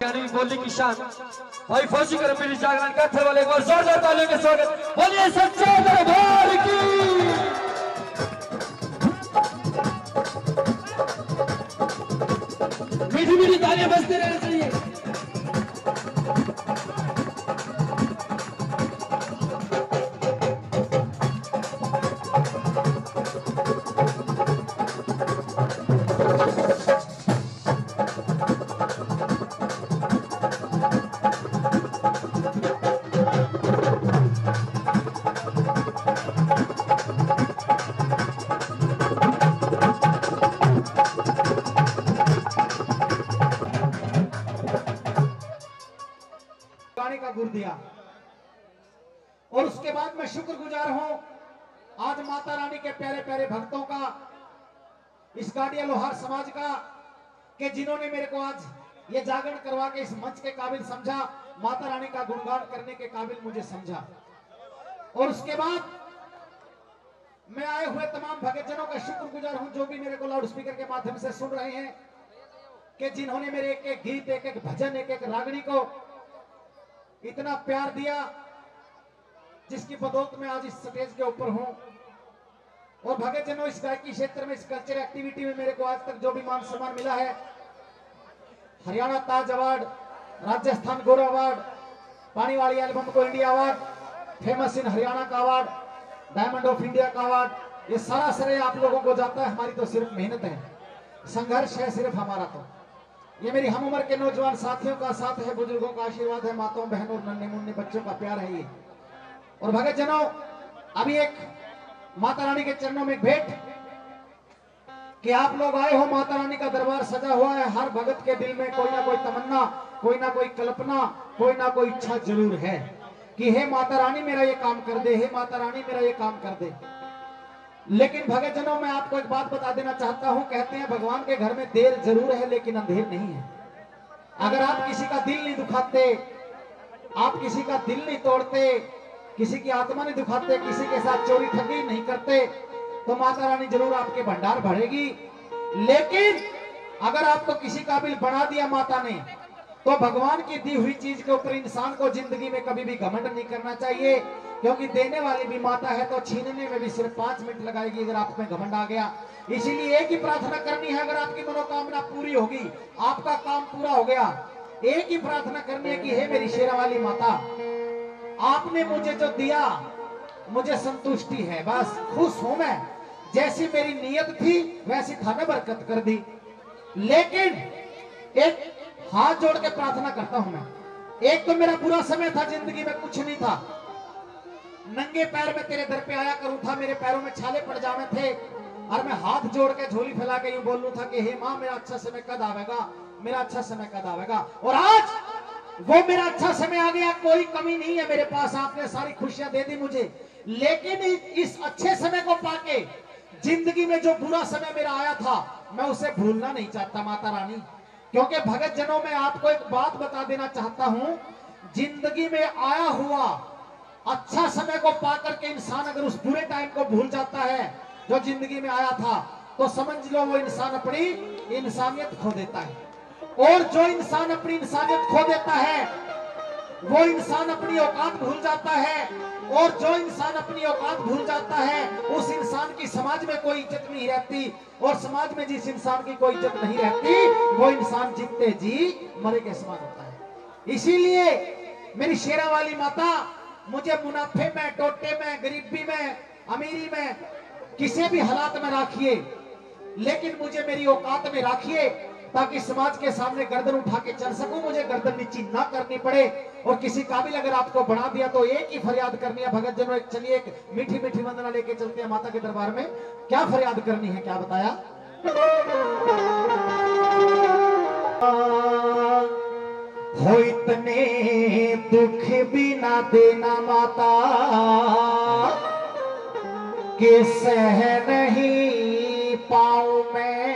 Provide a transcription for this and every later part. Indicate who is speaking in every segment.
Speaker 1: रानी बोली की शान भाई फौजी कर मेरी जागरण का थे वाले एक बार जोरदार तालियों के स्वागत बोलिए सच्चे दरबार की। मीठी मीठी तालियां बजते रहना चाहिए।
Speaker 2: का गुर दिया और उसके बाद मैं शुक्रगुजार हूं आज माता रानी के प्यारे प्यारे भक्तों का, इस गाड़िया लोहार समाज का, कि जिन्होंने मेरे को आज ये जागरण करवा के इस मंच के काबिल समझा, माता रानी का गुणगान करने के काबिल मुझे समझा। और उसके बाद मैं आए हुए तमाम भक्तजनों का शुक्रगुजार हूं जो भी मेरे को लाउड स्पीकर के माध्यम से सुन रहे हैं, कि जिन्होंने मेरे एक एक गीत, एक एक भजन, एक एक रागनी को इतना प्यार दिया, जिसकी बदौलत मैं आज इस स्टेज के ऊपर हूं। और भक्तजनों, इस गायकी क्षेत्र में, इस कल्चर एक्टिविटी में मेरे को आज तक जो भी मान सम्मान मिला है, हरियाणा ताज अवार्ड, राजस्थान गौरव अवार्ड, पानी वाली एल्बम को India award, famous in Haryana का अवार्ड, डायमंड ऑफ इंडिया का अवार्ड, ये सारा श्रेय आप लोगों को जाता है। हमारी तो सिर्फ मेहनत है, संघर्ष है सिर्फ हमारा। तो ये मेरी हम उम्र के नौजवान साथियों का साथ है, बुजुर्गों का आशीर्वाद है, माताओं बहनों और नन्हे मुन्ने बच्चों का प्यार है ये। और भक्तजनों, अभी एक माता रानी के चरणों में भेंट, कि आप लोग आए हो, माता रानी का दरबार सजा हुआ है, हर भगत के दिल में कोई ना कोई तमन्ना, कोई ना कोई कल्पना, कोई ना कोई इच्छा जरूर है कि हे माता रानी मेरा ये काम कर दे, हे माता रानी मेरा ये काम कर दे। लेकिन भक्तजनों, मैं आपको एक बात बता देना चाहता हूं, कहते हैं भगवान के घर में देर जरूर है लेकिन अंधेर नहीं है। अगर आप किसी का दिल नहीं दुखाते, आप किसी का दिल नहीं तोड़ते, किसी की आत्मा नहीं दुखाते, किसी के साथ चोरी ठगी नहीं करते, तो माता रानी जरूर आपके भंडार भरेगी। लेकिन अगर आपको किसी काबिल बना दिया माता ने, तो भगवान की दी हुई चीज के ऊपर इंसान को जिंदगी में कभी भी घमंड नहीं करना चाहिए, क्योंकि देने वाली भी माता है, तो छीनने में भी सिर्फ 5 मिनट लगाएगी अगर आप में घमंड आ गया। इसीलिए एक ही प्रार्थना करनी है, अगर आपकी मनोकामना पूरी होगी, आपका काम पूरा हो गया, एक ही प्रार्थना करनी है कि हे मेरी शेरा वाली माता, आपने मुझे जो दिया मुझे संतुष्टि है, बस खुश हूं मैं, जैसी मेरी नीयत थी वैसी थाने बरकत कर दी। लेकिन एक हाथ जोड़ के प्रार्थना करता हूं मैं, एक तो मेरा बुरा समय था, जिंदगी में कुछ नहीं था, नंगे पैर में तेरे दर पे आया करूं था, मेरे पैरों में छाले पड़ जाने थे, और मैं हाथ जोड़ के झोली फैला के यूं बोलूं था कि हे मां मेरा अच्छा समय कद आवेगा, मेरा अच्छा समय कद आवेगा। और आज वो मेरा अच्छा समय आ गया, कोई कमी नहीं है मेरे पास, आपने सारी खुशियां दे दी मुझे। लेकिन इस अच्छे समय को पाके जिंदगी में जो बुरा समय मेरा आया था, मैं उसे भूलना नहीं चाहता माता रानी, क्योंकि भक्तजनों मैं आपको एक बात बता देना चाहता हूं, जिंदगी में आया हुआ अच्छा समय को पाकर के इंसान अगर उस बुरे टाइम को भूल जाता है जो जिंदगी में आया था, तो समझ लो वो इंसान अपनी इंसानियत खो देता है। और जो इंसान अपनी इंसानियत खो देता है, वो इंसान अपनी औकात भूल जाता है, और जो इंसान अपनी औकात भूल जाता है, उस इंसान की समाज में कोई इज्जत नहीं रहती, और समाज में जिस इंसान की कोई इज्जत नहीं रहती, वो इंसान जीते जी मरे के समान होता है। इसीलिए मेरी शेरा वाली माता, मुझे मुनाफे में, टोटे में, गरीबी में, अमीरी में, किसी भी हालात में राखिए, लेकिन मुझे मेरी औकात में राखिए, ताकि समाज के सामने गर्दन उठा के चल सकूं, मुझे गर्दन नीची ना करनी पड़े। और किसी काबिल अगर आपको बना दिया तो एक ही फरियाद करनी है भगतजनों, एक चलिए एक मीठी मीठी वंदना लेके चलते हैं माता के दरबार में। क्या फरियाद करनी है, क्या बताया? हो इतने दुख भी ना देना माता, कि सह नहीं पाऊं मैं,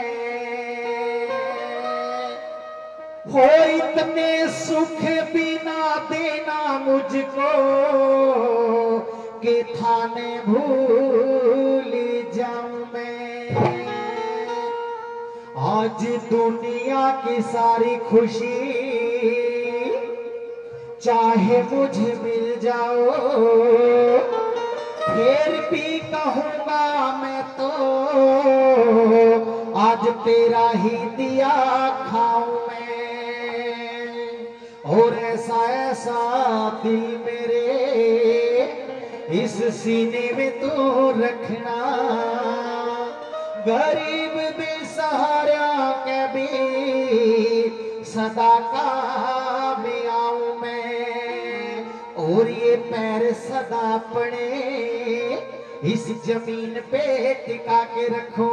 Speaker 2: हो इतने सुख भी ना देना मुझको, कि थाने भूल जाऊं मैं। आज दुनिया की सारी खुशी चाहे मुझे मिल जाओ फिर भी कहूंगा मैं तो आज तेरा ही दिया खाऊं मैं। और ऐसा ऐसा दिल मेरे इस सीने में तो रखना, गरीब बेसहारा के भी सदा काम आऊं मैं। और ये पैर सदा अपने इस जमीन पे टिका के रखूं,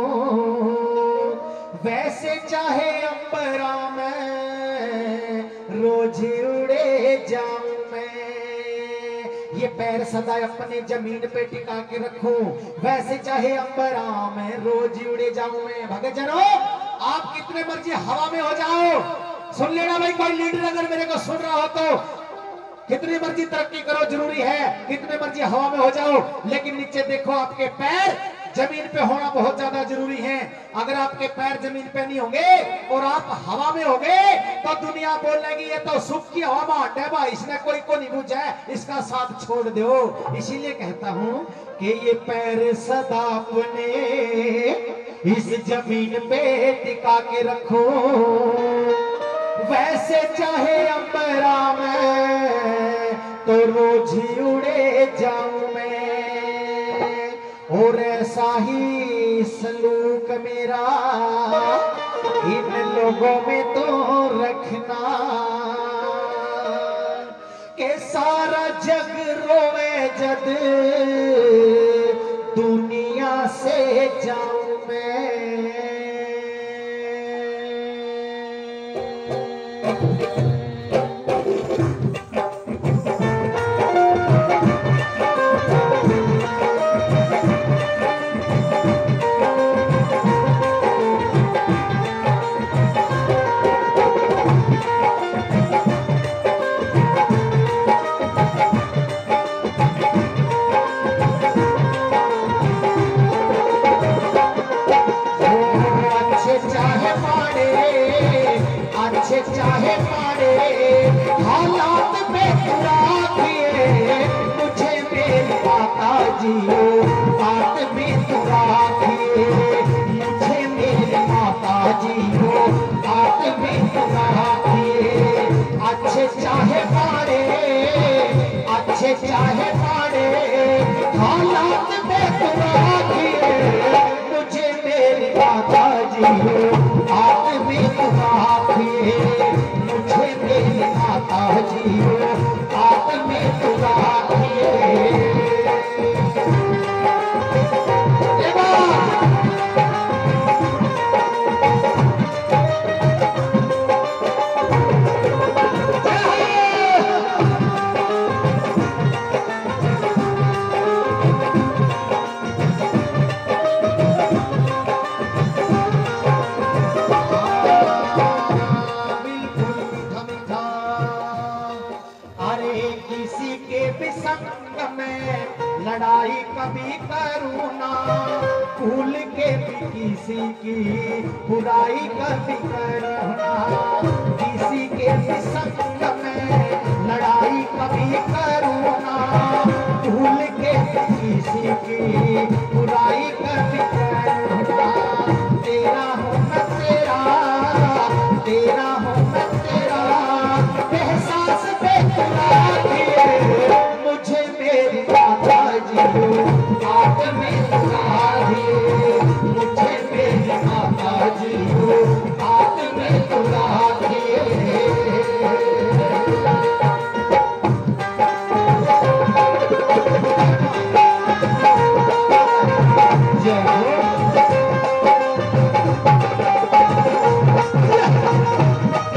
Speaker 2: वैसे चाहे अंबरा में रोज उड़े जाऊं मैं। ये पैर सदा अपने जमीन पे टिका के रखूं, वैसे चाहे अंबरा में रोज उड़े जाऊं मैं। भक्तजनों, आप कितने मर्जी हवा में हो जाओ, सुन लेना भाई, कोई लीडर अगर मेरे को सुन रहा हो तो कितनी मर्जी तरक्की करो, जरूरी है कितने मर्जी हवा में हो जाओ, लेकिन नीचे देखो आपके पैर जमीन पे होना बहुत ज्यादा जरूरी है। अगर आपके पैर जमीन पे नहीं होंगे और आप हवा में होंगे तो दुनिया बोलेगी ये तो सुख की हवा में हटे भाई, इसने कोई को नहीं पूछा, इसका साथ छोड़ दो। इसीलिए कहता हूं कि ये पैर सदा अपने इस जमीन पे टिका के रखो, वैसे चाहे अंबरा में तो रोज ही उड़े जाऊं मैं। और ऐसा ही सलूक मेरा इन लोगों में तो रखना कि सारा जग रोवे जद दुनिया से जाऊं मैं। चाहे मारे हालात पे राखिए मुझे मेरी माता जी, बात में तो राखिए मुझे मेरी माता जी हो, बात में तो राखिए। अच्छे चाहे मारे अच्छे चाहे मारे हालात में तो राखिए मुझे मेरी माता जी हो, बात में तो राखिए मुझे मेरी माता जी हो, बात में तो राखिए। लड़ाई कभी करूँ ना भूल के भी किसी की बुराई कभी करूँ ना, किसी के भी संग में लड़ाई कभी करूँ ना भूल के भी किसी की बुराई कभी करूँ ना। तेरा हूँ मैं तेरा, तेरा हूँ मैं तेरा, एहसास बेकरार मुझे मेरी माता जी हो, बात में तो राखिए मुझे मेरी माता जी हो, बात में तो राखिए। जय हो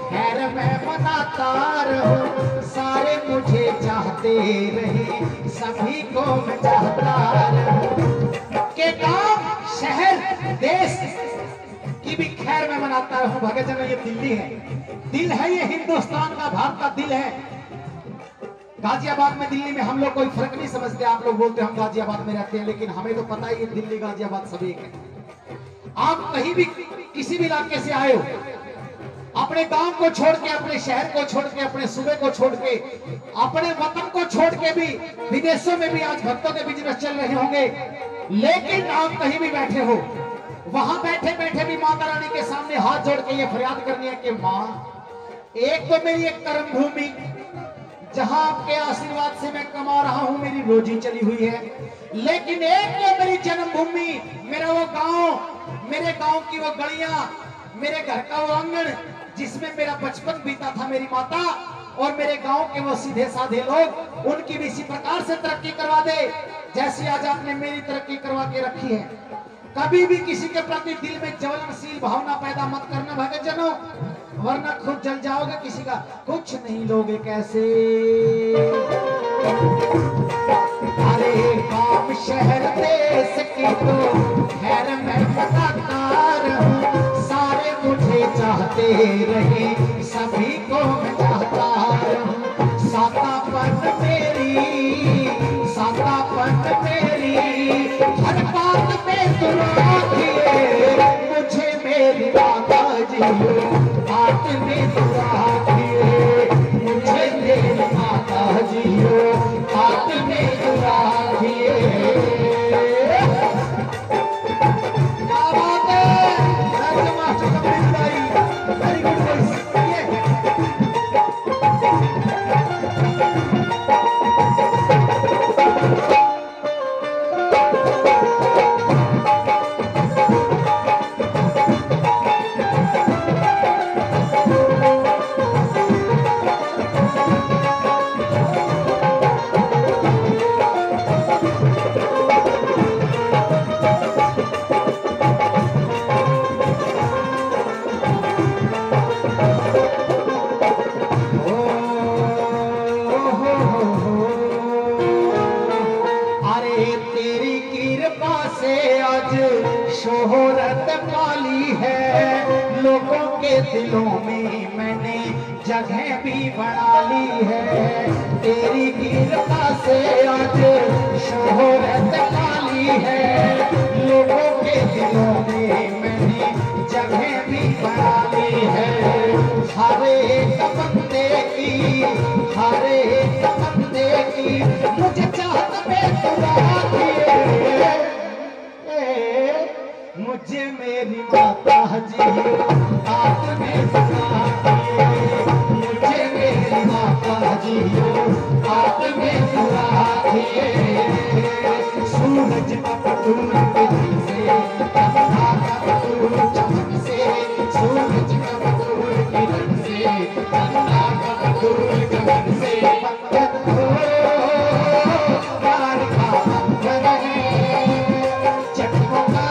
Speaker 2: खैर मैं मनाता रहूं, सारे मुझे चाहते रहे, सभी को मैं चाहता रहूं। के गांव शहर देश की भी खैर मैं मनाता रहूं। भगत जन ये दिल्ली है, दिल है ये हिंदुस्तान का, भारत का दिल है। गाजियाबाद में दिल्ली में हम लोग कोई फर्क नहीं समझते। आप लोग बोलते हम गाजियाबाद में रहते हैं, लेकिन हमें तो पता ही है दिल्ली गाजियाबाद सब एक है। आप कहीं भी किसी भी इलाके से आए हो, अपने गांव को छोड़ के, अपने शहर को छोड़ के, अपने सूबे को छोड़ के, अपने वतन को छोड़ के भी विदेशों में भी आज भक्तों के बिजनेस चल रहे होंगे, लेकिन आप कहीं भी बैठे हो, वहां बैठे बैठे भी माता रानी के सामने हाथ जोड़ के ये फरियाद करनी है कि मां, एक तो मेरी एक कर्म भूमि जहां आपके आशीर्वाद से मैं कमा रहा हूं, मेरी रोजी चली हुई है, लेकिन एक तो मेरी जन्मभूमि, मेरा वो गांव, मेरे गांव की वो गलियां, मेरे घर का वो आंगन जिसमें मेरा बचपन बीता था, मेरी माता और मेरे गांव के वो सीधे साधे लोग, उनकी भी इसी प्रकार से तरक्की करवा दे जैसी आज आपने मेरी तरक्की करवा के रखी है। कभी भी किसी के प्रति दिल में ज्वलनशील भावना पैदा मत करना भगत जनों, वरना खुद जल जाओगे, किसी का कुछ नहीं लोगे कैसे। अरे गांव शहर देश की तो खैर मैं बताता रहूं, सारे मुझे चाहते रहे, सभी को मैं चाहता रहूं। सातापन मेरी हर बात में तू राखिए, मुझे मेरी माता जी बात में तू राखिए, मुझे मेरी माता जी बात में तू राखिए। क्या बात है, मास्टर कपिल भाई, वेरी गुड वॉइस। शोहरत पाली है, लोगों के दिलों में मैंने जगह भी बना ली है। तेरी कृपा से आज शोहरत पाली है, लोगों के दिलों में मैंने जगह भी बना ली है। हर एक बंदे की, हर एक बंदे की मुझे चाहत में तू राखिए, मुझे मेरी माता जी बात में तू राखिए, मुझे मेरी माता जी बात में तू राखिए। सूरज का पतूर किरण से, चंदा का पतूर चमन से, सूरज का पतूर किरण से, चंदा का पतूर चमन से, प्यार का बंधन है, चटकों का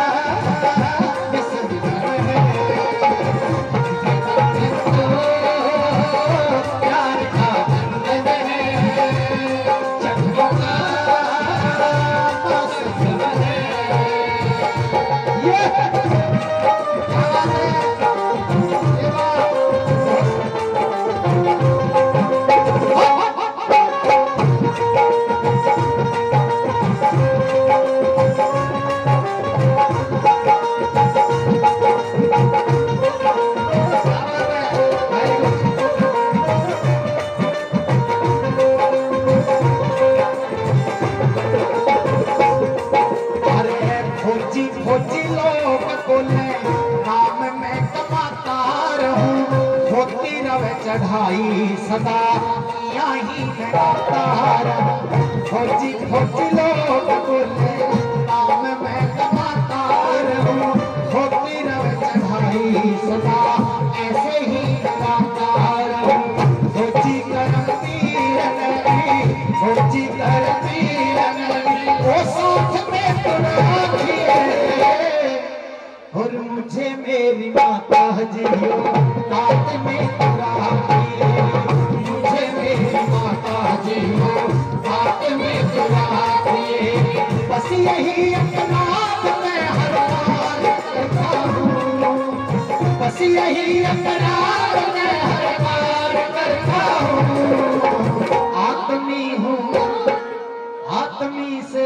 Speaker 2: चढ़ाई सदा यहीं गाता रहूं। फौजी फौजी लोग बोले नाम मैं कमाता रहूं, होती रहे चढ़ाई सदा ऐसे ही गाता रहूं। फौजी करती रंगली, फौजी करती रंगली, वो साथ में तो राखिए, और मुझे मेरी माता जी बात में मुझे मेरी माता जी हो बात में बुलाती, बस यही अपराध मैं हर बार करता हूँ, बस यही अपराध मैं हर बार करता हूँ। आदमी हूँ, आदमी से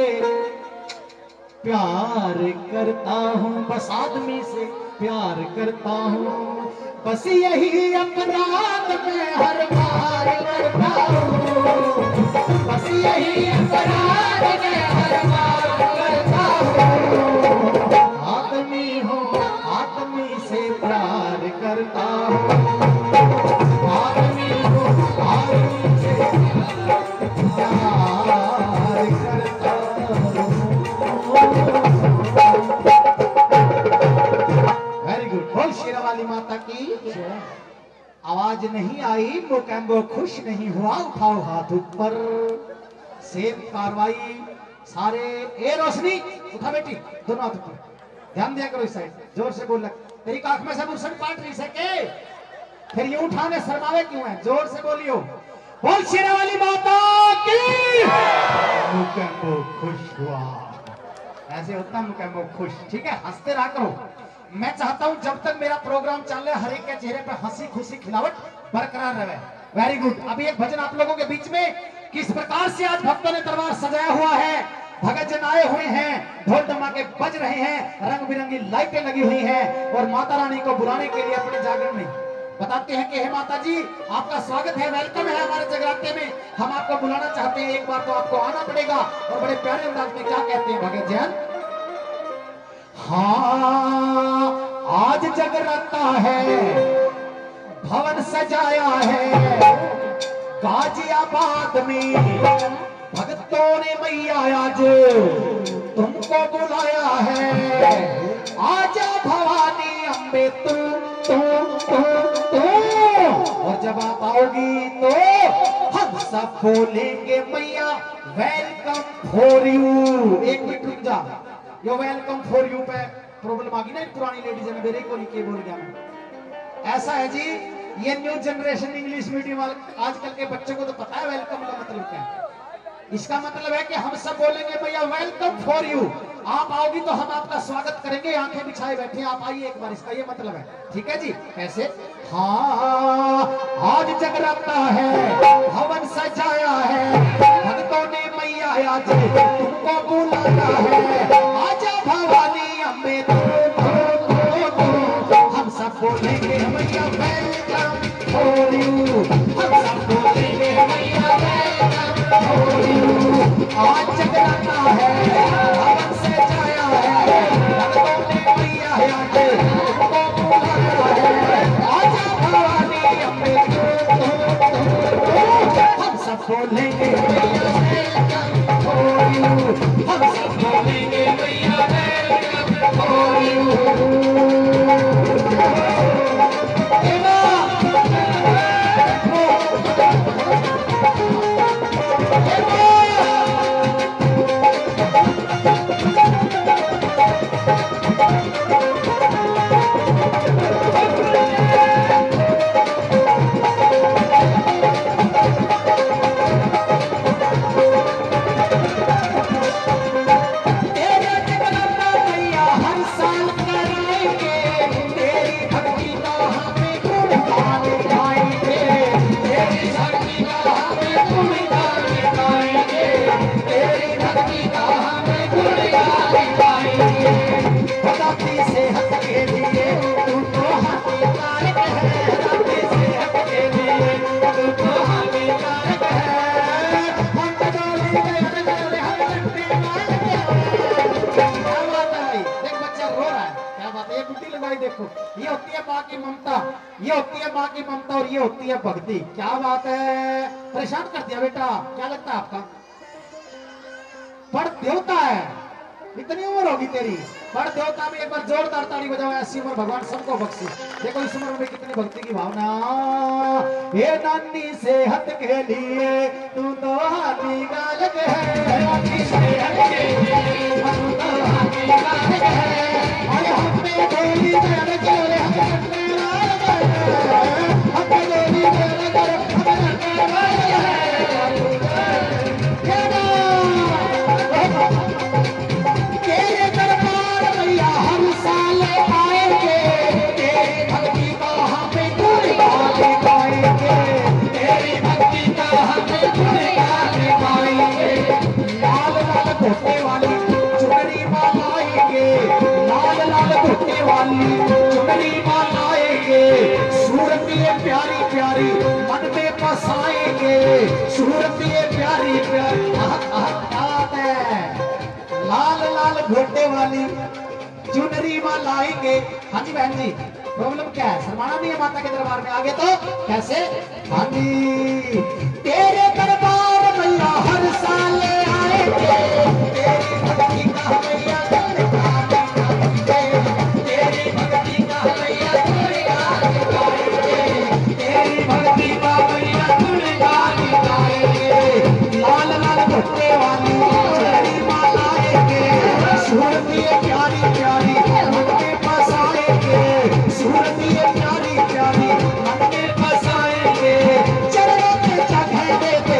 Speaker 2: प्यार करता हूँ, बस आदमी से प्यार करता हूँ, बस यही अपराध मैं हर बार करता हूँ, बस यही अपराध मैं हर बार करता हूँ। आदमी हूँ, आदमी से प्यार करता हूँ, आदमी हूँ, आदमी से प्यार करता हूँ। वेरी गुड, बोल शेरा वाली माता की। आवाज नहीं आई, मोकैम्बो खुश नहीं हुआ, उठाओ हाथ ऊपर, सेम कार्रवाई सारे। ए रोशनी उठा बेटी, दोनों हाथ ऊपर, ध्यान दिया करो इस साइड, जोर से बोल। तेरी आंख में से बुरसन पाट नहीं सके, फिर ये उठाने शर्मावे क्यों है, जोर से बोलियो। बोल शेरा वाली माता की। मोकैम्बो खुश हुआ, ऐसे होता है मुकैम्बो खुश, ठीक है, हंसते रहा करो। मैं चाहता हूं जब तक मेरा प्रोग्राम चल रहा है हर एक के चेहरे पे हंसी खुशी खिलावट बरकरार रहे। Very good. अभी एक भजन आप लोगों के बीच में, किस प्रकार से आज भक्तों ने दरबार सजाया हुआ है, भगत जन आए हुए हैं, ढोल धमाके बज रहे हैं, रंग बिरंगी लाइटें लगी हुई हैं, और माता रानी को बुलाने के लिए अपने जागरण में बताते हैं कि हे माता जी आपका स्वागत है, वेलकम है हमारे जगराते में, हम आपको बुलाना चाहते हैं, एक बार तो आपको आना पड़ेगा। और बड़े प्यारे अंदाज में क्या कहते हैं भगत जन, हाँ आज जगराता है, भवन सजाया है गाजियाबाद में, भक्तों ने मैया आज तुमको बुलाया है, आजा भवानी अम्बे तू, और जब आप आओगी तो हम सब बोलेंगे मैया वेलकम फॉर यू। एक मिनट रुक जा, यो वेलकम फॉर यू पे प्रॉब्लम आ गई ना, पुरानी लेडीज ने मेरे को नहीं के बोल गया। ऐसा है जी, ये न्यू जनरेशन इंग्लिश मीडियम आजकल के बच्चों को तो पता है वेलकम का मतलब क्या है। इसका मतलब है कि हम सब बोलेंगे भैया वेलकम फॉर यू, आप आओगी तो हम आपका स्वागत करेंगे, आंखें बिछाए बैठे आप आइए एक बार, इसका ये मतलब है, ठीक है जी। कैसे, हाँ आज जगराता है, भवन सजाया है, भक्तों ने मैया आज तुमको बुलाया है, आजा भवानी अम्बे हम सब बोलेंगे मैया वेलकम फॉर यू, हम सब बोलेंगे मैया वेलकम फॉर यू। आज जगराता है, भवन सजाया है, भक्तों ने मैया आज तुमको बुलाया है, आजा भवानी अम्बे हम सब बोलेंगे मैया वेलकम फॉर यू, हम सब बोलेंगे मैया वेलकम फॉर यू। देखो, ये होती है माँ की ममता, ये होती है माँ की ममता, और ये होती है भक्ति। क्या बात है, परेशान कर दिया बेटा, क्या लगता है आपका? बड़ देवता है, इतनी उम्र होगी तेरी, बड़ देवता में एक बार जोरदार ताली बजाओ, ऐसी उम्र भगवान सबको बख्शे। देखो इस उम्र में कितनी भक्ति की भावना। ये नानी सेहत के लिए तू तो हाथी गालक है, नानी सेहत के लिए तू तो हाथी गालक है, अरे हम पे गोली चल चले हम पे गोली बसाएंगे सूरत ये प्यारी प्यारी लाल लाल घोटे वाली चुनरी मां लाएंगे। हाँ जी बहन जी, प्रॉब्लम क्या है? शर्माना नहीं है माता के दरबार में आगे तो कैसे? हाँ जी, तेरे दरबार मैया हर साल आएंगे, तेरी भक्ति का मैया तेरी भक्ति का मैया तेरी भक्ति का मैया गुणगान गाएंगे। लाल लाल भट्टे वाली चुनरी मां लाएंगे सूरत ये प्यारी प्यारी मन में बसाएंगे, सूरत ये प्यारी प्यारी मन में बसाएंगे। चरणों पे जगह दे दे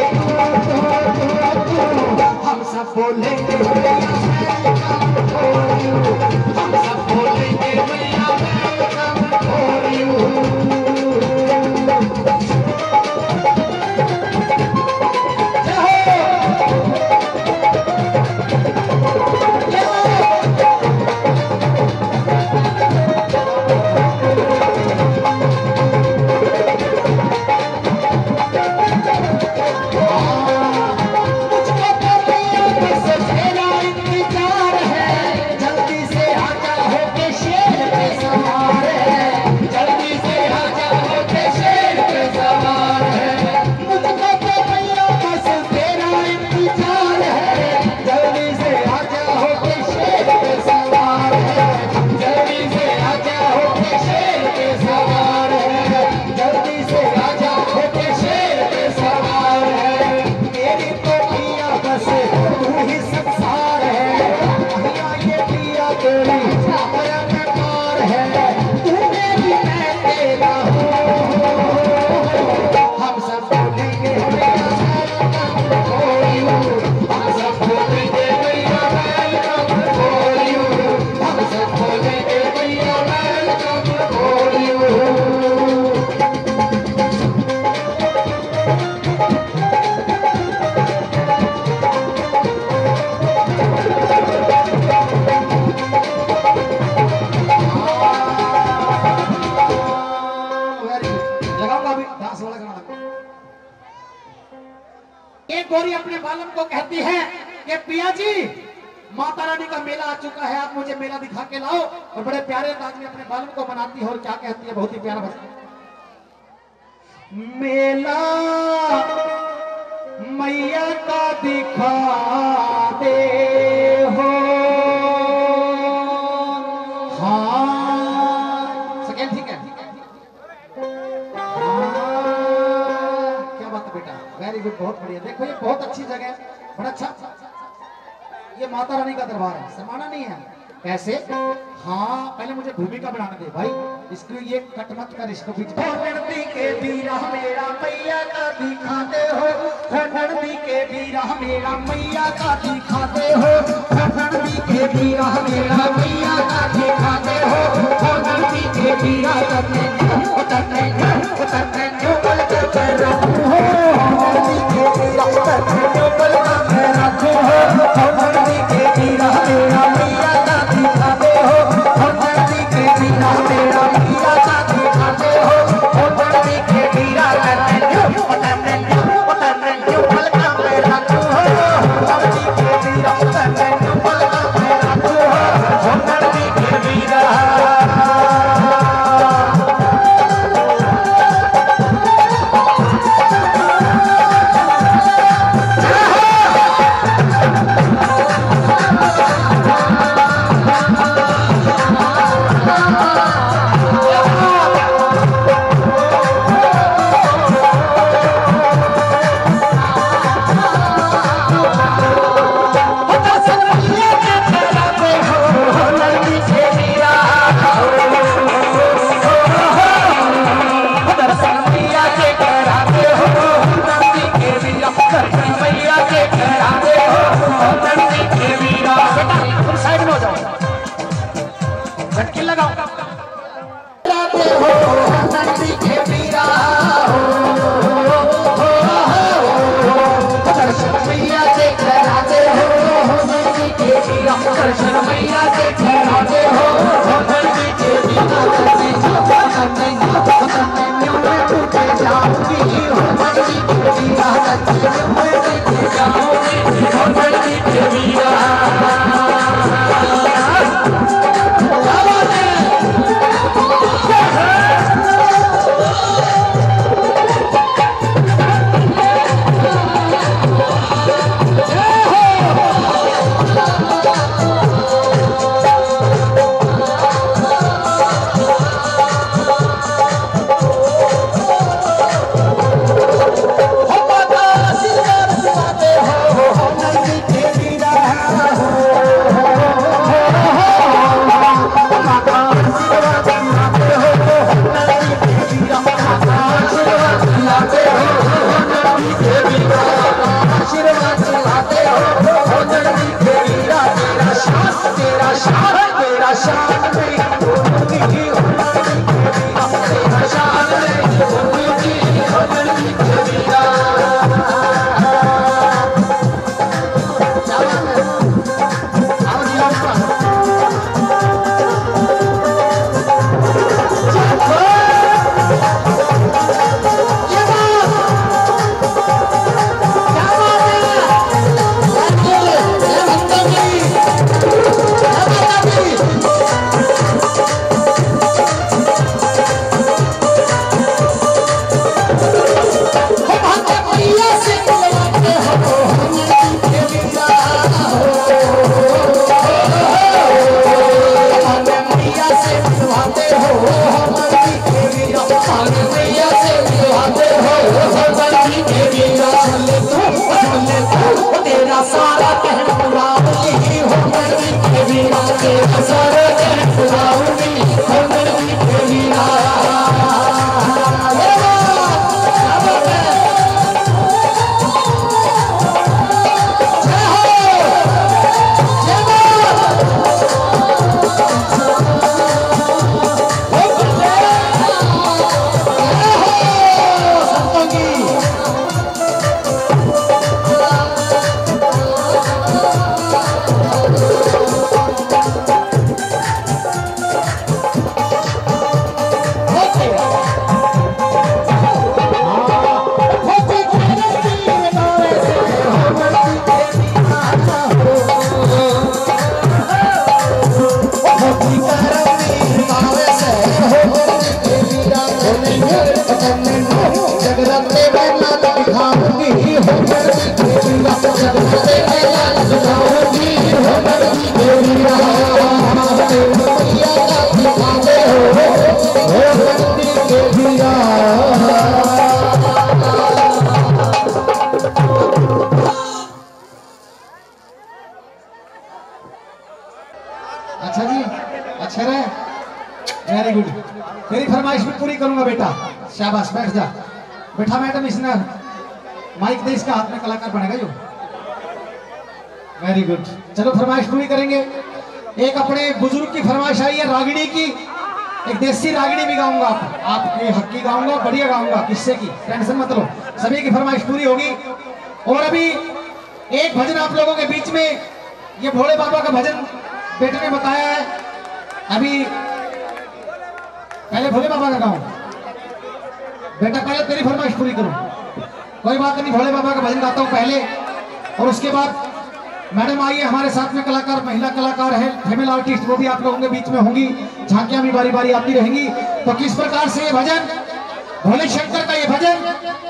Speaker 2: हम सब बोलेंगे वेलकम फॉर यू, हम सब बोलेंगे मैया वेलकम फॉर यू। एक गोरी अपने बालम को कहती है कि पिया जी माता रानी का मेला आ चुका है, आप मुझे मेला दिखा के लाओ। और बड़े प्यारे अंदाज में अपने बालम को मनाती है और क्या कहती है, बहुत ही प्यारा भजन। मेला मैया का दिखा दे हो, हाँ सेकेंड ठीक है, क्या बात है बेटा, वेरी गुड, बहुत बढ़िया। देखो ये बहुत अच्छी जगह है, बड़ा अच्छा, ये माता रानी का दरबार है, शर्माना नहीं है। कैसे? हाँ पहले मुझे भूमिका बनाने दे भाई, इसको ये कट मत कर, इसको बीच नदी के बीरा मेरा मैया का दिखाते हो, नदी के बीरा मेरा मैया का दिखाते हो, नदी के बीरा मेरा मैया का दिखाते हो, नदी के बीरा उतरने उतरने उतरने डूबल कर रखो हो, नदी के बीरा उतरने डूबल कर रखो हो, नदी के बीरा मेरा मैया का दिखाते हो, नदी के बीरा मेरा मैया का दिखाते हो, नदी के बीरा उतरने उतरने उतरने डूबल कर रखो हो, नदी के बीरा उतरने डूबल कर रखो हो, नदी के बीरा जाऊंगी अच्छा जी, अच्छा रहे, वेरी गुड। तेरी फरमाइश भी पूरी करूंगा बेटा, शाबाश, बैठ जा। बैठा मैडम इसनर, माइक दे, इसका हाथ में कलाकार बनेगा जो। वेरी गुड, चलो फरमाइश पूरी करेंगे। एक अपने बुजुर्ग की फरमाइश आई है रागिणी की, एक देसी रागिणी भी गाऊंगा, आपके हक की गाऊंगा, बढ़िया गाऊंगा, किससे की टेंशन मत लो, सभी की फरमाइश पूरी होगी। और अभी एक भजन आप लोगों के बीच में, ये भोले बाबा का भजन बेटे ने बताया है, अभी पहले भोले बाबा का गाऊं बेटा, पहले तेरी फरमाइश पूरी करूं, कोई बात नहीं, भोले बाबा का भजन गाता हूं पहले, और उसके बाद मैडम आइए हमारे साथ में कलाकार, महिला कलाकार है, फीमेल आर्टिस्ट, वो भी आप लोगों के बीच में होंगी, झांकियां भी बारी बारी आती रहेंगी। तो किस प्रकार से ये भजन, भोले शंकर का ये भजन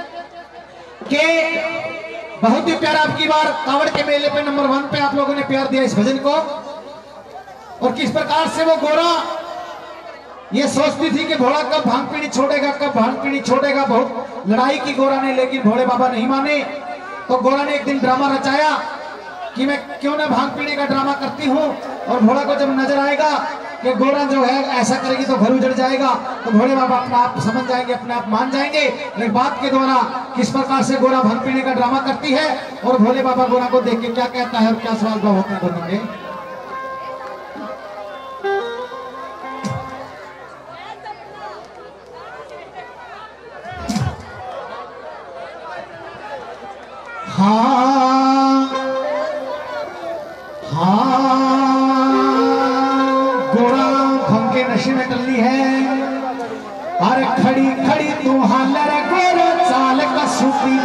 Speaker 2: के बहुत ही प्यारा, आपकी बार कावड़ के मेले पे नंबर 1 पे आप लोगों ने प्यार दिया इस भजन को, और किस प्रकार से वो गोरा ये सोचती थी कि भोला कब भांग पीनी छोड़ेगा, कब भांग पीनी छोड़ेगा, बहुत लड़ाई की गोरा ने, लेकिन भोले बाबा नहीं माने। तो गोरा ने एक दिन ड्रामा रचाया कि मैं क्यों ना भांग पीने का ड्रामा करती हूँ, और भोला को जब नजर आएगा कि गोरा जो है ऐसा करेगी तो घर उजड़ जाएगा, तो भोले बाबा अपने आप समझ जाएंगे, अपने आप मान जाएंगे। एक बात के द्वारा किस प्रकार से गोरा भांग पीने का ड्रामा करती है, और भोले बाबा गोरा को देख के क्या कहता है और क्या सवाल भाव होते हैं दोनों के। हाँ गोरा भंग के नशे में टल्ली है, अरे खड़ी खड़ी तू हालर गोरा चाल का सूती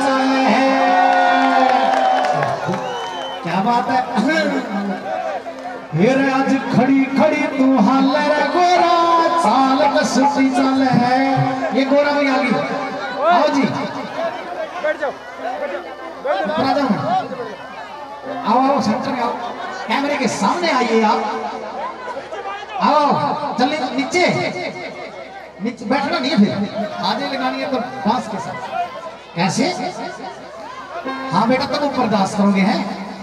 Speaker 2: बात है। फिर आज खड़ी खड़ी तू हाल रे गोरा चाल कसुती चाल है। ये गोरा भी आ गई। आओ जी बैठ जाओ आ जाओ। आओ आओ सेंटर में आओ, कैमरे के सामने आइए आप। आओ जल्दी नीचे नीचे बैठना नहीं है, फिर आगे लगानी है तो डांस के साथ। कैसे? हाँ बेटा तुम ऊपर डांस करोगे हैं।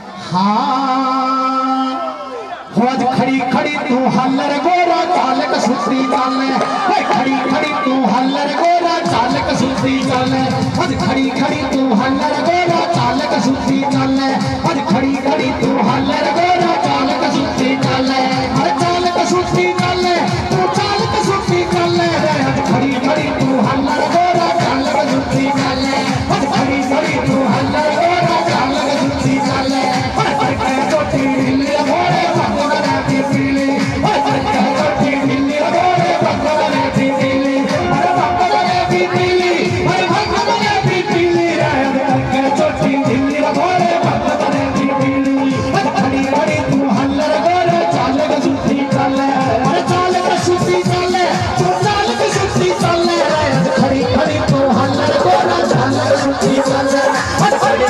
Speaker 2: हाँ आज खड़ी खड़ी तू हल्लर गोरा चाल कसुती चाल है। खड़ी खड़ी तू हल्लर गोरा चाल कसुती चाल है। आज खड़ी खड़ी तू हल्लर गोरा चाल कसुती चाल है। आज खड़ी खड़ी तू हल्लर गोरा चाल कसुती चाल है। अरे चाल कसुती चाल है तू चाल कसुती चाल है। आज खड़ी खड़ी तू हल्लर गोरा चाल कसुती चाल है। आज खड़ी खड़ी तू हल्लर गोरा चाल कसुती चाल है। चोटी ढीली घोड़े भगवान की पीली, चोटी ढीली घोड़े भगवान की पीली, अरे भगवान की पीली, अरे भगवान की पीली, चोटी ढीली घोड़े भगवान की पीली। खड़ी खड़ी तू हल्लर गोरे चाल कसुती चाल है। अरे चाल कसुती चाल है तू चाल कसुती चाल है। खड़ी खड़ी तू हल्लर गोरा चाल कसुती चाल है।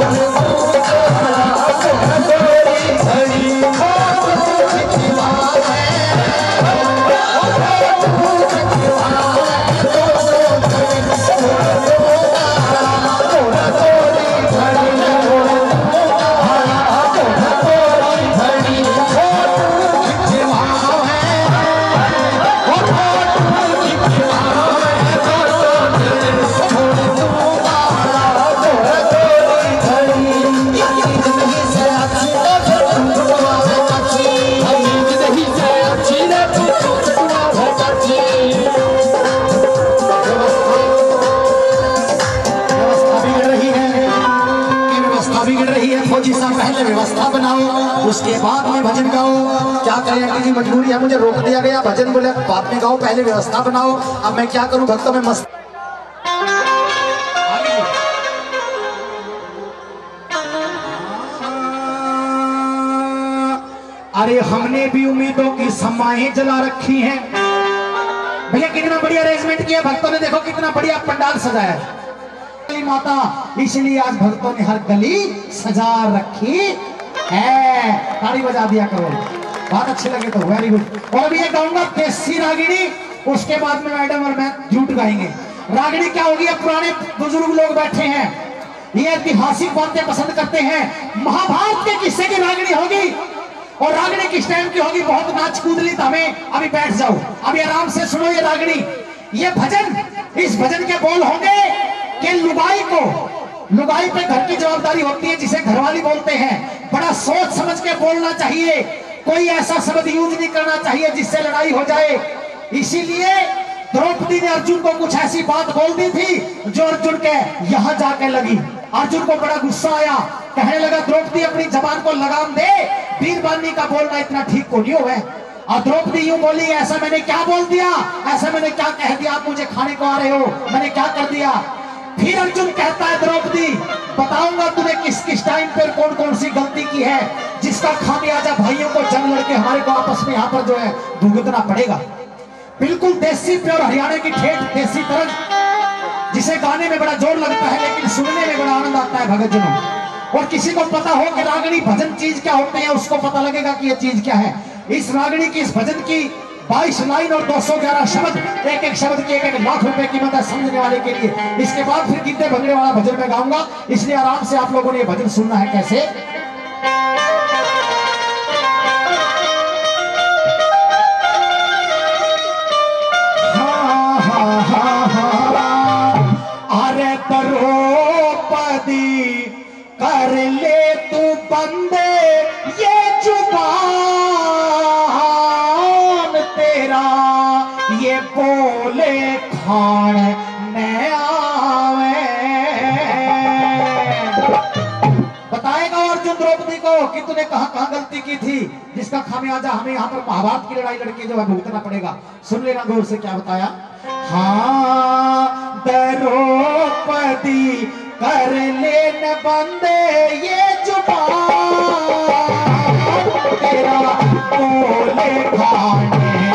Speaker 2: व्यवस्था बनाओ, उसके बाद में भजन गाओ। क्या करें कि मजबूरी है, मुझे रोक दिया गया। भजन बोले बाद में गाओ, पहले व्यवस्था बनाओ। अब मैं क्या करूं, भक्तों में मस्त। अरे हमने भी उम्मीदों की समाएं जला रखी हैं। भैया कितना बढ़िया अरेंजमेंट किया भक्तों ने, देखो कितना बढ़िया पंडाल सजाया है माता, इसलिए आज भक्तों ने हर गली सजा रखी है। ताली बजा दिया करो, बहुत अच्छे लगे तो वेरी गुड। और अभी ये गाऊंगा देसी रागिणी, उसके बाद में मैडम और मैं झूठ गाएंगे। रागिणी क्या होगी, अब पुराने बुजुर्ग लोग बैठे हैं, ये ऐतिहासिक बातें पसंद करते हैं। महाभारत के किस्से की रागिणी होगी, और रागिणी किस टाइम की होगी, बहुत नाच कूद ली हमें। अभी बैठ जाओ, अभी आराम से सुनो ये रागिणी, ये भजन। इस भजन के बोल होंगे कि लुगाई पे घर की जवाबदारी होती है, जिसे घरवाली बोलते हैं। बड़ा सोच समझ के बोलना चाहिए, कोई ऐसा शब्द यूज नहीं करना चाहिए जिससे लड़ाई हो जाए। इसीलिए द्रौपदी ने अर्जुन को कुछ ऐसी बात बोल दी थी जो अर्जुन के यहां जाके लगी। अर्जुन को बड़ा गुस्सा आया, कहने लगा द्रौपदी अपनी जबान को लगाम दे, वीरबानी का बोलना इतना ठीक को नहीं हुआ। और द्रौपदी यूं बोली, ऐसा मैंने क्या बोल दिया, ऐसा मैंने क्या कह दिया, आप मुझे खाने को आ रहे हो, मैंने क्या कर दिया। फिर अर्जुन कहता है द्रौपदी बताऊंगा तूने किस किस टाइम पर कौन कौन सी गलती की है, जिसका खामियाजा भाइयों को जंग लड़के हमारे को आपस में यहाँ पर जो है भुगतना पड़ेगा। बिल्कुल देसी प्योर हरियाणा की ठेठ देसी तरज, जिसे गाने में बड़ा जोर लगता है लेकिन सुनने में बड़ा आनंद आता है भगत जनों। और किसी को पता हो कि रागिणी भजन चीज क्या होते हैं, उसको पता लगेगा कि ये चीज क्या है। इस रागिणी की, इस भजन की 22 लाइन और 211 शब्द, एक एक शब्द की 1-1 लाख रुपए कीमत है समझने वाले के लिए। इसके बाद फिर गिनते भगने वाला भजन में गाऊंगा, इसलिए आराम से आप लोगों ने ये भजन सुनना है। कैसे द्रौपदी कर ले तू बंदे ये जुबान तेरा, ये बोले खान में आवे। बताएगा अर्जुन द्रौपदी को कि तूने कहां कहां गलती की थी, जिसका खामियाजा हमें यहाँ पर महाभारत की लड़ाई लड़के जो है भुगतना पड़ेगा। सुन लेना गौर से क्या बताया। हाँ द्रौपदी कर लेन बंदे ये जुबान तेरा, बोले खाने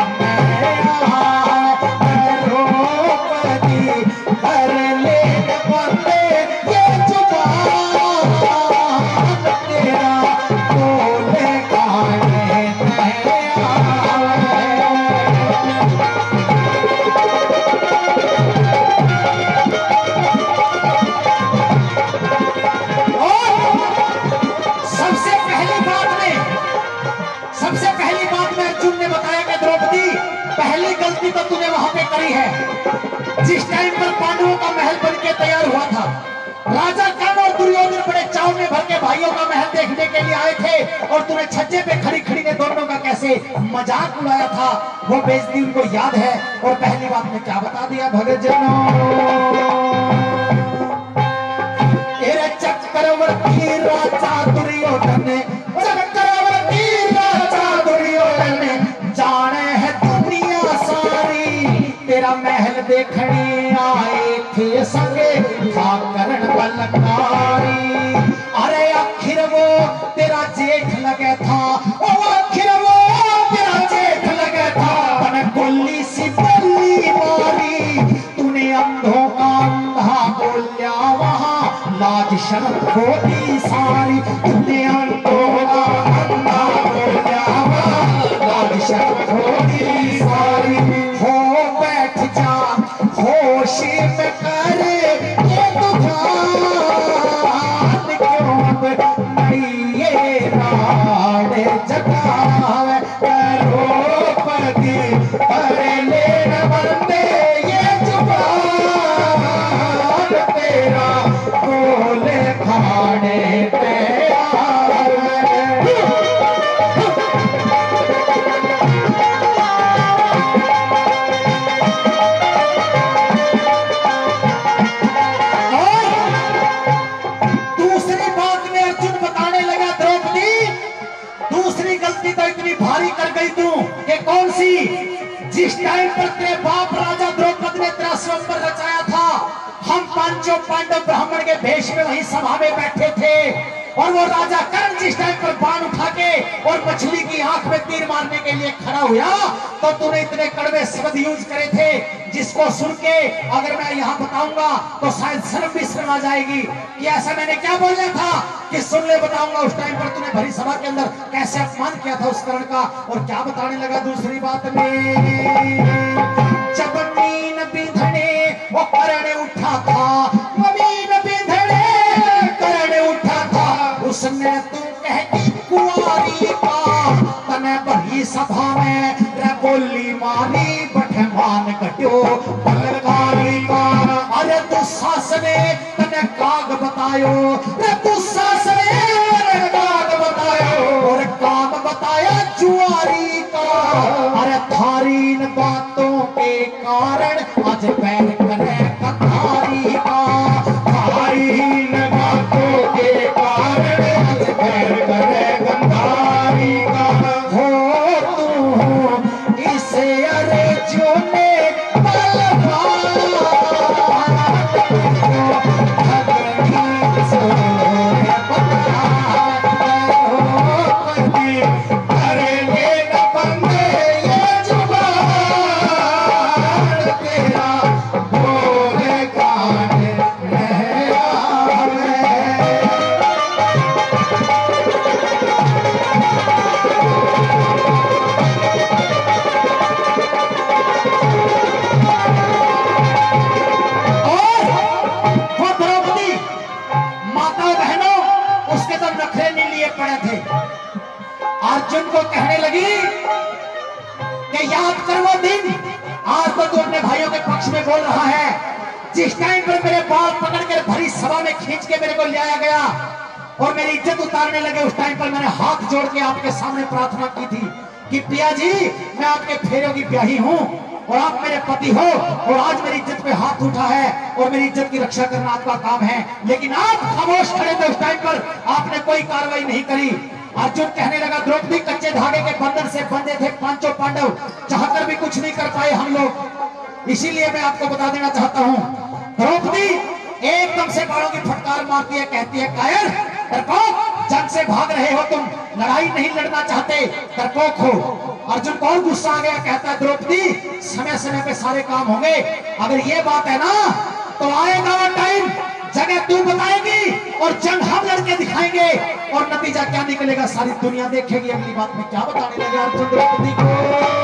Speaker 2: द्रौपदी कर लेन बंदे ये जुबान तेरा, बोले खाने तो तूने वहां पे करी है। जिस टाइम पर पांडवों का महल बनके तैयार हुआ था, राजा कर्ण और दुर्योधन बड़े चाव में भर के भाइयों का महल देखने के लिए आए थे, और तूने छज्जे पे खड़ी खड़ी ने दोनों का कैसे मजाक उड़ाया था, वो बेइज्जती उनको याद है। और पहली बात में क्या बता दिया भगत जनों, तेरे चक्रवर्ती राजा दुर्योधन ने, चक्रवर्ती राजा दुर्योधन ने जाने है दुनिया सारी, तेरा महल देखने आए थे संगे था करण बलकारी। अरे आखिर वो तेरा जेठ लगे था, ओ आखिर वो तेरा जेठ लगे था, बन गोली सी बोली मारी, तूने अंधों का अंधा बोलिया वहां लाज शर्म खोटी सारी दुनिया को अंधा बोला लाज शर्म खोटी सारी हो बैठ जा होश में कर ये तूफान क्यों नैये राड जगावे करो पति अरे ले न बंदे ये जुबान तेरा बोले खाने पे तो इतनी भारी कर गई तू कि कौन सी जिस टाइम पर तेरे बाप राजा द्रौपद ने तेरा स्वयंवर रचाया था हम पांचों पांडव ब्राह्मण के भेष में वही सभा में बैठे थे और वो राजा कर्ण जिस टाइम पर बाण उठा के और मछली की आंख में तीर मारने के लिए खड़ा हुआ तो तूने इतने कड़वे शब्द यूज करे थे जिसको सुन के अगर मैं यहाँ बताऊंगा तो शायद शर्म भी शर्मा जाएगी कि ऐसा मैंने क्या बोला था कि सुन ले बताऊंगा उस टाइम पर तूने भरी सभा के अंदर कैसे अपमान किया था उस कर्ण का और क्या बताने लगा दूसरी बात में जब मीन बिंधने वो कर्ण उठा था मीन बिंधने कर्ण उठा था उसने तू कहती कुंवारी का तने बड़ी सभा में रे बोली मारी बठमान कट्यो बलगारी का अरे दुशासने तने काग बतायो रे दुशासने काग बतायो और काम बताया जुआरी का अरे थारी इन बातों के कारण आज बैन करे कथारी का थारी इन बातों के कारण आज बैन करे गंधारी का हो तू इसे अरे जो ने अर्जुन को कहने लगी कि याद कर वो दिन आज तो तू अपने भाइयों के पक्ष में बोल रहा है जिस टाइम पर मेरे बाल पकड़ कर भरी सभा में खींच के मेरे को लाया गया और मेरी इज्जत उतारने लगे उस टाइम पर मैंने हाथ जोड़ के आपके सामने प्रार्थना की थी कि पिया जी मैं आपके फेरों की ब्याही हूँ और आप मेरे पति हो और आज मेरी इज्जत पे हाथ उठा है और मेरी इज्जत की रक्षा करना आपका काम है लेकिन आप खामोश खड़े थे उस टाइम पर आपने कोई कार्रवाई नहीं करी। अर्जुन कहने लगा द्रौपदी कच्चे धागे के बंधन से बंधे थे पांचों पांडव चाहकर भी कुछ नहीं कर पाए हम लोग इसीलिए मैं आपको बता देना चाहता हूँ द्रौपदी एकदम से बाणों की फटकार मारती है कहती है कायर डरपोक जंग से भाग रहे हो तुम लड़ाई नहीं लड़ना चाहते डरपोक हो। अर्जुन को और गुस्सा आ गया कहता है द्रौपदी समय समय पे सारे काम होंगे अगर ये बात है ना तो आएगा वो टाइम जगह तू बताएगी और जंग हम लड़के दिखाएंगे और नतीजा क्या निकलेगा सारी दुनिया देखेगी। अगली बात में क्या बताने लगे अर्जुन द्रौपदी को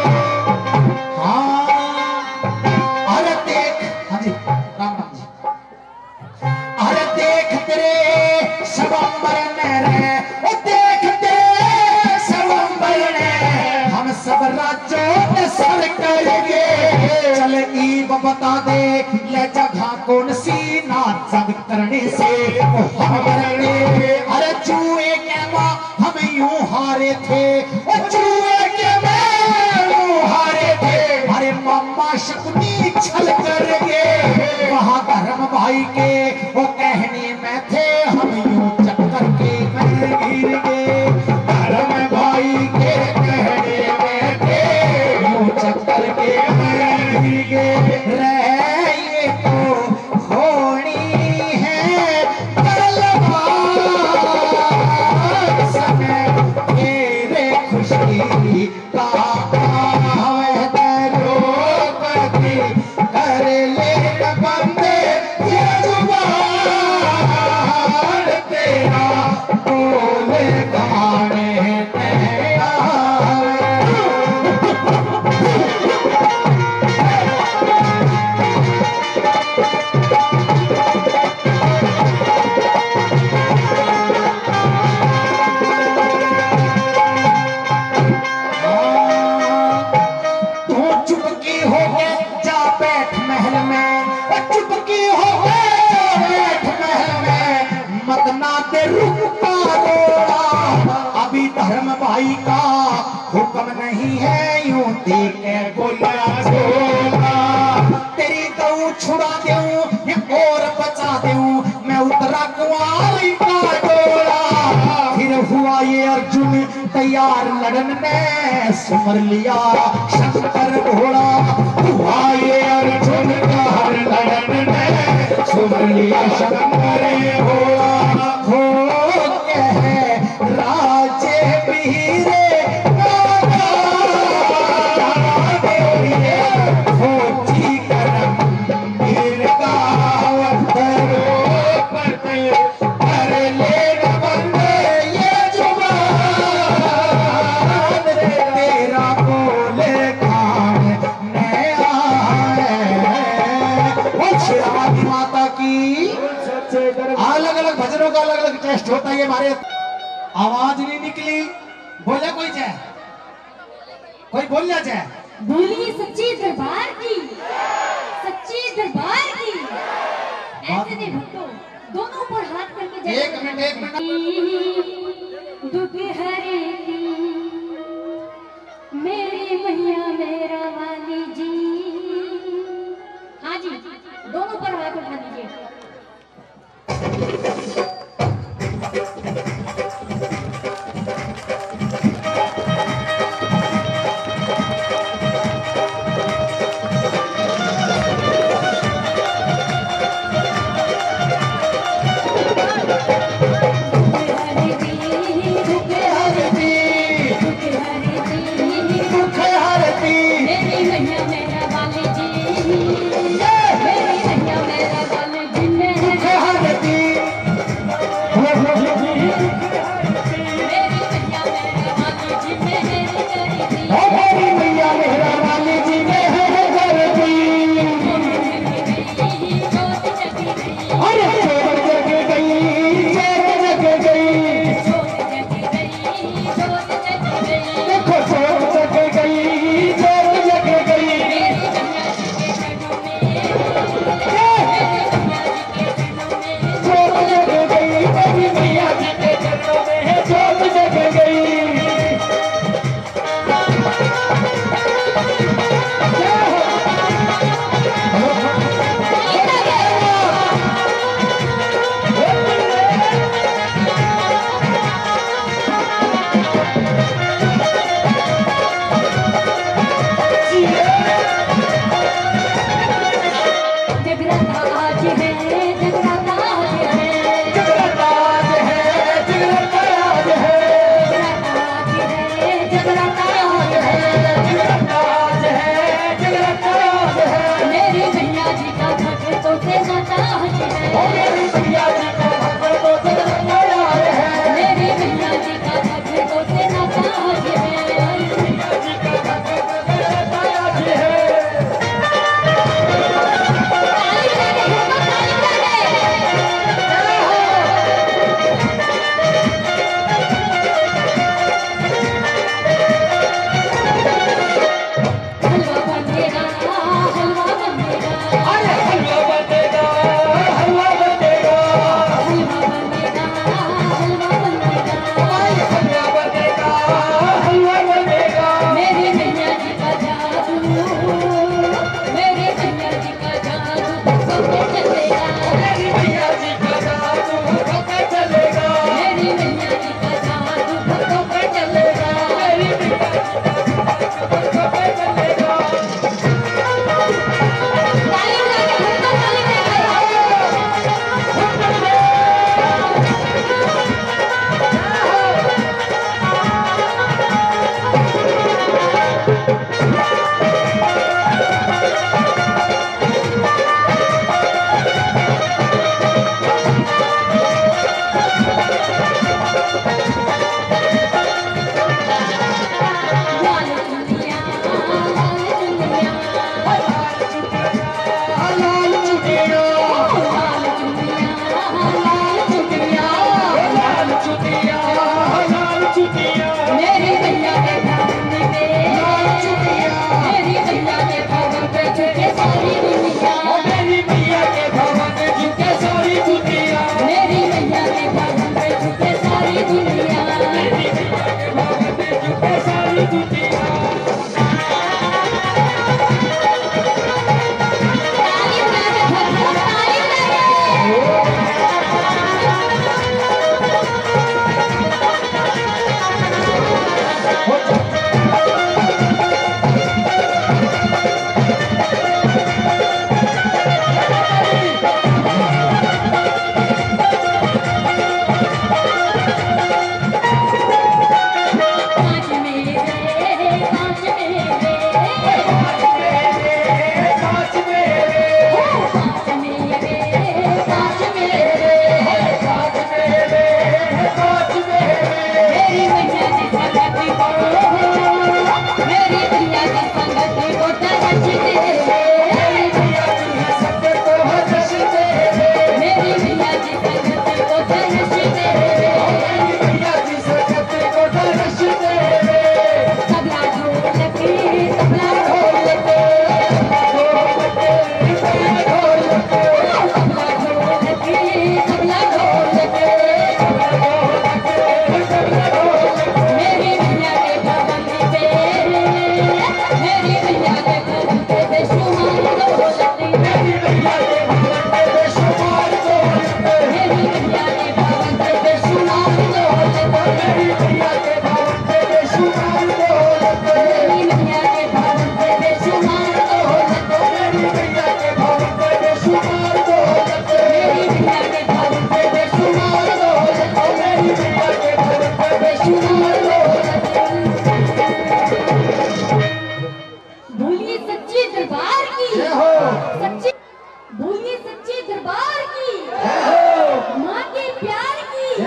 Speaker 2: हाँ अरे देख हाँ जी राम राम जी अरे देख तेरे स्वयंवर में रे ओ देख तेरे स्वयंवर में हम सब राज्यों में सर करेंगे चल ईब बता दे ले जगह कौन सी ना जग करने से हम करने अरे जुए के माँ हम यूं हारे थे जुए के मैं यूं हारे थे अरे मामा शकुनी छल करके वहाँ धर्म भाई के वो कहने में थे हम यूं चक्कर के गिर गए धर्म भाई के कहने में थे यूं चक्कर के गिर गए ये तो होनी है समय मेरे खुशी का कर ले बंदे ये जुबान मत ना दे रुकता रोड़ा, अभी धर्म भाई का हुक्म नहीं है यूं देखे बोला गोला। तेरी गऊ छुड़ा दूं और बचा दूं मैं उतरा कुंवारी का डोला। फिर हुआ ये अर्जुन तैयार लड़न में, सुमर लिया शंकर घोड़ा। हुआ ये अर्जुन तैयार लड़न में, सुमर लिया शंकर घोड़ा। हो कह राजे वीरे अलग अलग भजनों का अलग अलग टेस्ट होता है। हमारे आवाज नहीं निकली, बोले कोई जाए, कोई बोलना जाए।
Speaker 3: बोलिए सच्चे दरबार की, सच्चे दरबार की। ऐसे दे भक्तों, दोनों पर हाथ करके जय।
Speaker 2: एक मिनट
Speaker 3: दुख हरे मेरी मैया मेरा वाली जी। हाँ जी, दोनों पर हाथ उठा दीजिए।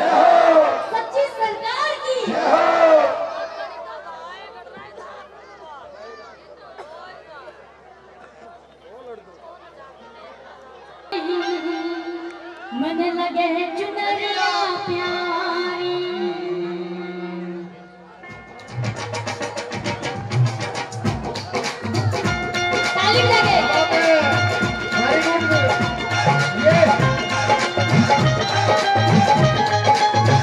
Speaker 3: सच्ची सरकार की मन लगे चुनरिया प्यारी ताली लगे
Speaker 2: वेरी गुड। ये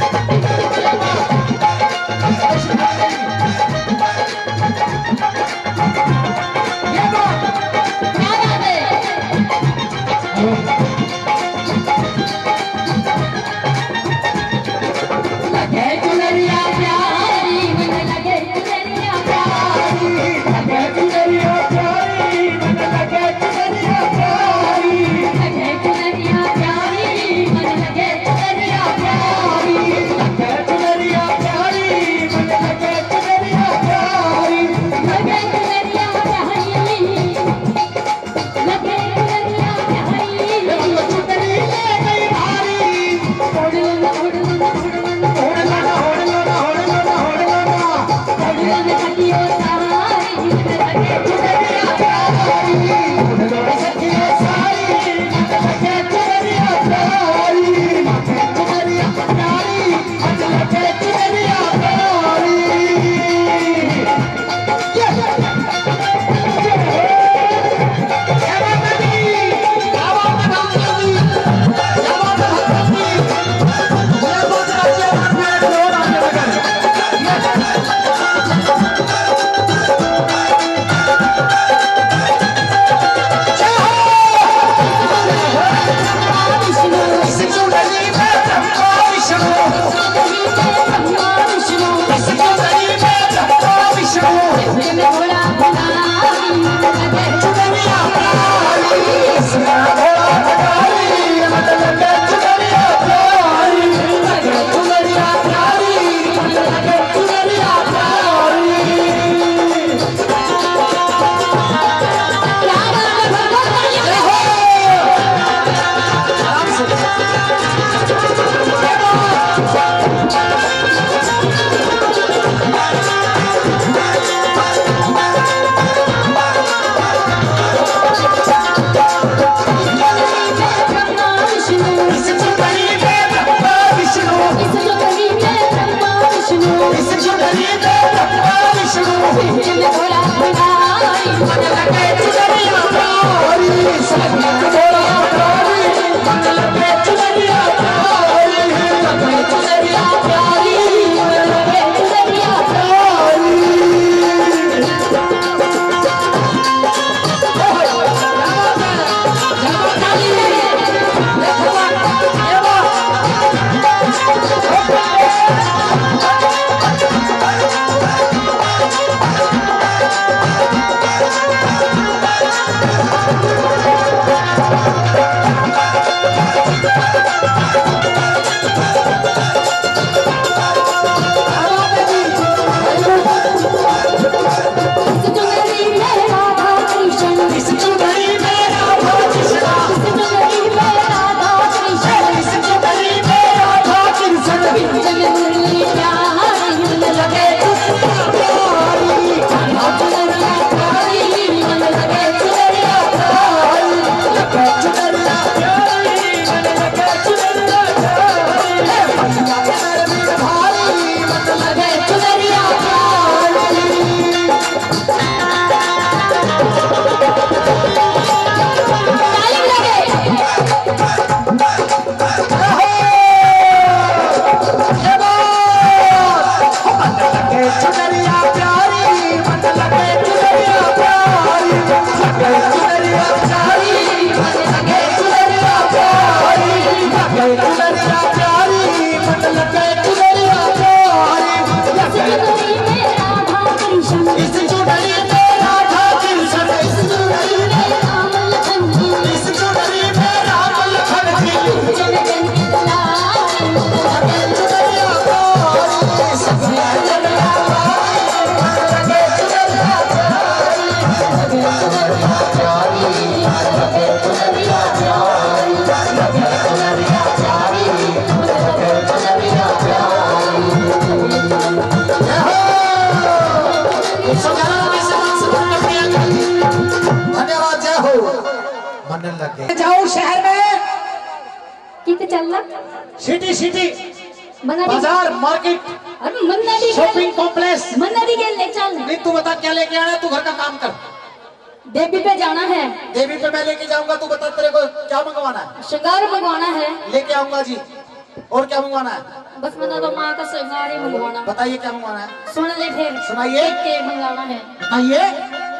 Speaker 3: बोला?
Speaker 2: सिटी सिटी
Speaker 3: मन्नाडी
Speaker 2: बाजार मार्केट
Speaker 3: अरे मन्नाडी
Speaker 2: शॉपिंग कॉम्प्लेक्स।
Speaker 3: मन्नाडी के ले चल।
Speaker 2: नहीं तू बता क्या लेके आना है, तू घर का काम कर।
Speaker 3: देवी पे जाना है।
Speaker 2: देवी पे मैं लेके जाऊंगा, तू बता तेरे को क्या मंगवाना है।
Speaker 3: श्रृंगार मंगवाना है।
Speaker 2: लेके आऊंगा जी। और क्या मंगवाना है?
Speaker 3: बस मैंने तो माँ का श्रृंगार ही मंगवाना।
Speaker 2: बताइए क्या मंगवाना है।
Speaker 3: सुन ले फिर।
Speaker 2: सुनाइए।
Speaker 3: के मंगवाना है।
Speaker 2: बताइए।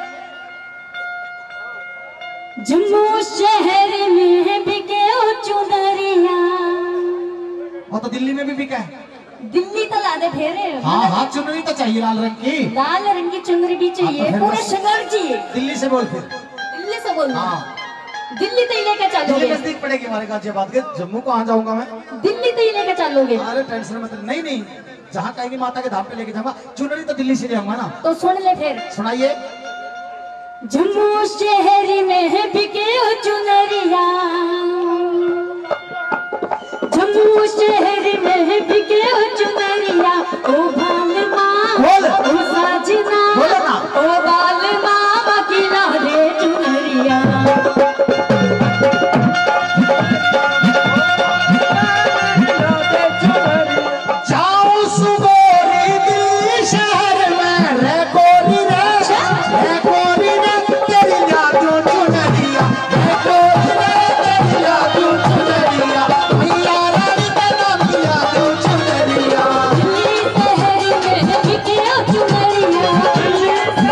Speaker 3: जम्मू शहर में बिके चुनरिया।
Speaker 2: वो तो दिल्ली में भी बिका है।
Speaker 3: दिल्ली तो ला दे फेरे।
Speaker 2: हाँ हाँ चुनरी तो चाहिए लाल रंग की।
Speaker 3: लाल रंग की चुनरी भी चाहिए,
Speaker 2: हाँ, तो
Speaker 3: पूरा श्रृंगार चाहिए।
Speaker 2: दिल्ली से बोल फिर।
Speaker 3: दिल्ली से बोलना।
Speaker 2: हाँ
Speaker 3: दिल्ली तो ही लेकर
Speaker 2: दिल्ली
Speaker 3: चलोगे।
Speaker 2: नजदीक पड़ेगी हमारे गाजियाबाद के। जम्मू कहाँ जाऊंगा मैं?
Speaker 3: दिल्ली तो ही लेकर चलोगे।
Speaker 2: अरे टेंशन मत। नहीं नहीं, जहाँ कहेंगी माता के धाम पे लेके जाऊंगा। चुनरी तो दिल्ली से ले आऊंगा ना।
Speaker 3: तो सुन ले फिर।
Speaker 2: सुनाइए।
Speaker 3: जम्मू शहर में बिके चुनरिया। जम्मू शहर में बिके चुनरिया। ओ भाल माँ
Speaker 2: बोल।
Speaker 3: ओ साजना
Speaker 2: बोलो ना।
Speaker 3: ओ बाल माँ किला रे चुनरिया।
Speaker 2: जाओ सुगोरी दिल्ली शहर में रे गोरी रे गोरी रे तेरी जादू चुनरिया रे गोरी रे तेरी जादू चुनरिया मैया रानी का नाम दिया तू चुनरिया।
Speaker 3: दिल्ली शहर में बिके चुनरिया। दिल्ली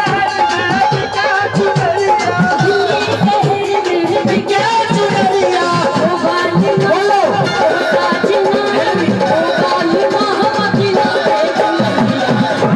Speaker 3: शहर में बिके
Speaker 2: चुनरिया।
Speaker 3: ओ बाल
Speaker 2: बोलो।
Speaker 3: ओ साजना ओ बाल माँ किला रे चुनरिया।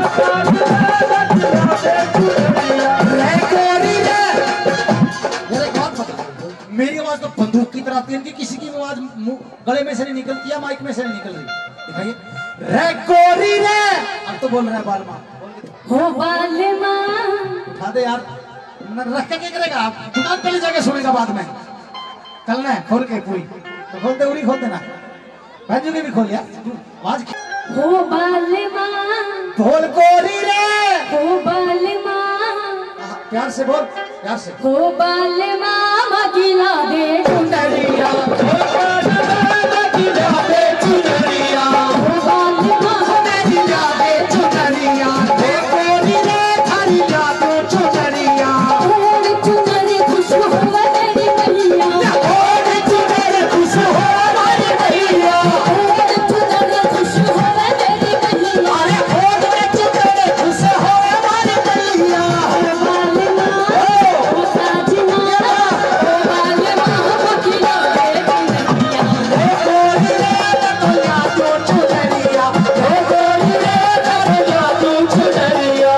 Speaker 2: रे गोरी रे। यार एक बात बता, मेरी आवाज तो बंदूक की तरह आती है, इनकी किसी की आवाज गले में से नहीं निकलती है, माइक में से नहीं निकल रही। दिखाइए। रे गोरी रे। अब तो बोल रहा है बाल माँ। बोल के दे।
Speaker 3: हो बाल माँ।
Speaker 2: उठा दे यार। रख के क्या करेगा? आप दुकान पे ले जाके सुनेगा बाद में। कल ना खोल के पूरी तो खोल दे, उरी खोल देना। भाजू के भी खोल यार। आवाज
Speaker 3: हो बाल माँ।
Speaker 2: बोल गोरी रे।
Speaker 3: हो बाल माँ।
Speaker 2: प्यार से बोल, प्यार से।
Speaker 3: हो बाल माँ मगिला दे चुनरिया।
Speaker 2: हो बाल माँ मगिला दे चुनरिया।
Speaker 3: हो बाल माँ
Speaker 2: मगिला दे चुनरिया। रे गोरी रे थारी जादू चुनरिया।
Speaker 3: ओढ़ चुनरी खुश हो मेरी मैया।
Speaker 2: ओढ़ चुनरी खुश हो हमारी मैया।
Speaker 3: ओढ़ चुनरी खुश हो मेरी मैया।
Speaker 2: अरे ओढ़ चुनरी खुश हो हमारी मैया।
Speaker 3: हो बाल माँ ओ साजना ओ बाल माँ मगिला दे चुनरिया।
Speaker 2: रे गोरी रे तो जादू चुनरिया। रे गोरी रे तो जादू चुनरिया।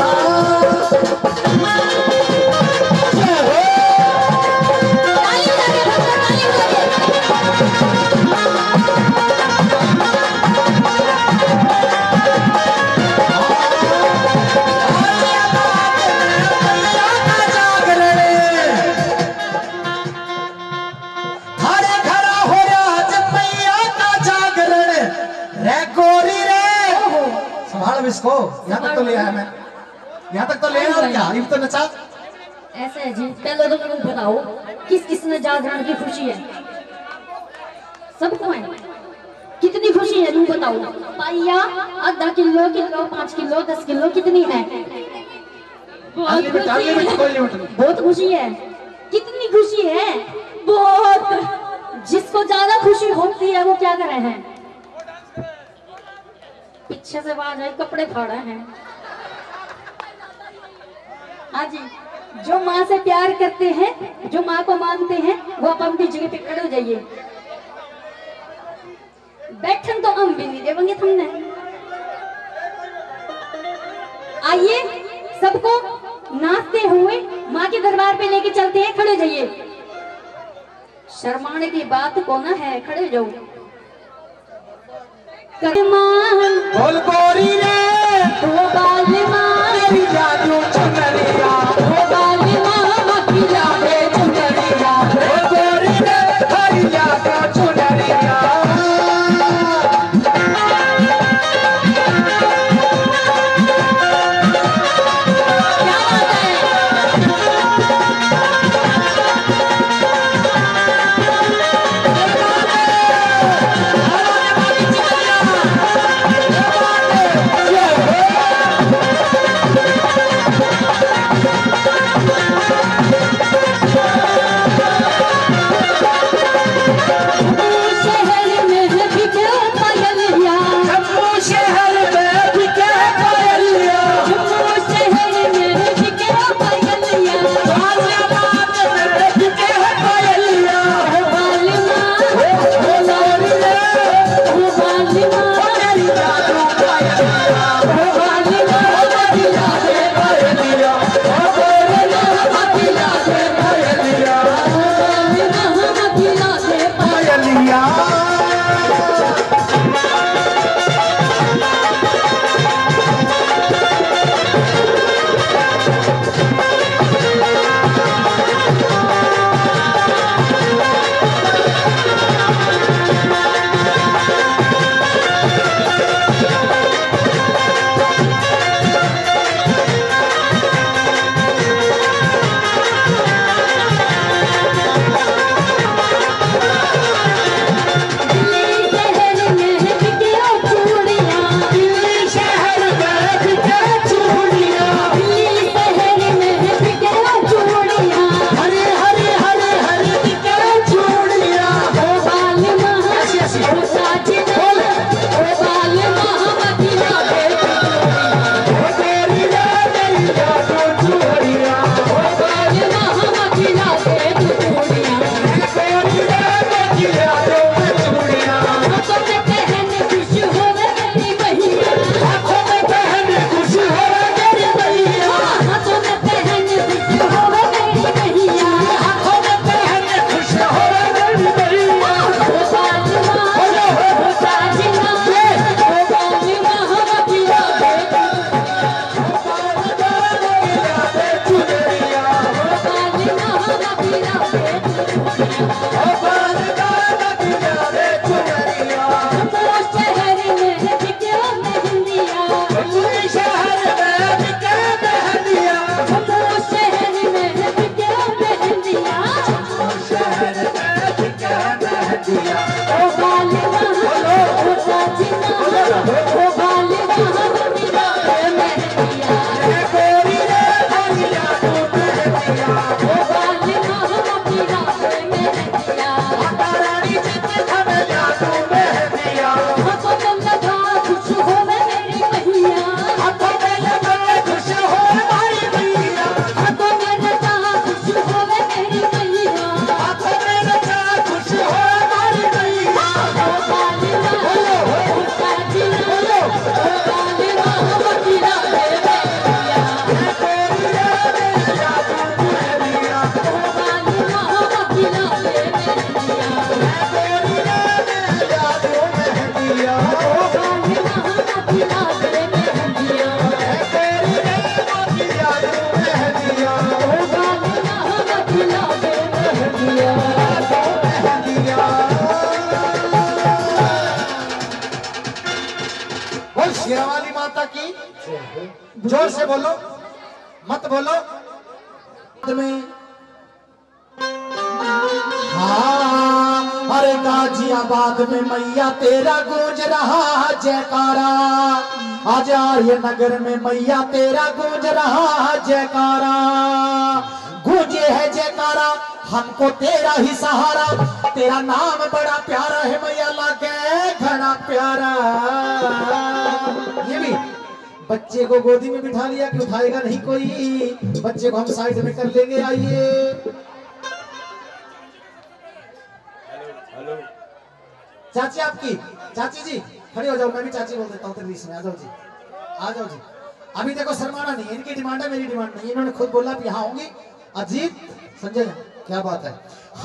Speaker 3: ताली लगे ताली लगे।
Speaker 2: इसको यहाँ तक तो ले आया मैं। यहाँ तक तो ले आया और क्या? ये तो नचा।
Speaker 3: ऐसे है जी। पहले तो तुम बताओ किस किस ने जागरण की खुशी है? सबको है। कितनी खुशी है तुम बताओ? पाइया आधा किलो किलो 5 किलो 10 किलो कितनी है? बहुत
Speaker 2: अनलिमिटेड,
Speaker 3: खुशी
Speaker 2: अनलिमिटेड, कोई
Speaker 3: है।
Speaker 2: लिमिट नहीं।
Speaker 3: बहुत खुशी है। कितनी खुशी है? बहुत। जिसको ज्यादा खुशी होती है वो क्या कर रहे हैं? पीछे से आवाज आई, कपड़े फाड़ा है। हाँ जी। जो माँ से प्यार करते हैं, जो माँ को मानते हैं, वो आप अपनी जगह पे खड़े हो जाइए। बैठन तो हम भी नहीं देंगे तुमने। आइए सबको नाचते हुए माँ के दरबार पे लेके चलते हैं। खड़े हो जाइए। शर्माने की बात को ना है, खड़े हो जाओ।
Speaker 2: बोल गोरी रे।
Speaker 3: ओ बाल माँ
Speaker 2: तेरी जादू चुनरिया।
Speaker 3: ओ बाल माँ मगिला दे चुनरिया।
Speaker 2: रे गोरी रे थारी जादू चुनरिया।
Speaker 3: क्या बात है?
Speaker 2: शेरावाली माता की जोर से बोलो, मत बोलो में। हाँ, अरे गाजियाबाद में मैया तेरा गूंज रहा जयकारा, आज आर्य नगर में मैया तेरा गूंज रहा जयकारा। गूंजे है जयकारा हमको तेरा ही सहारा, तेरा नाम बड़ा प्यारा है मैया, लागे घना प्यारा। ये भी बच्चे को गोदी में बिठा लिया कि उठाएगा नहीं कोई, बच्चे को हम साइड में कर लेंगे। आइए चाची, आपकी चाची जी खड़ी हो जाओ, मैं भी चाची बोल देता हूँ तेरे बीच में। आ जाओ जी, आ जाओ जी। अभी देखो शर्माना नहीं, इनकी डिमांड है, मेरी डिमांड नहीं। इन्होंने खुद बोला कि यहाँ होंगी। अजीत संजय, क्या बात है।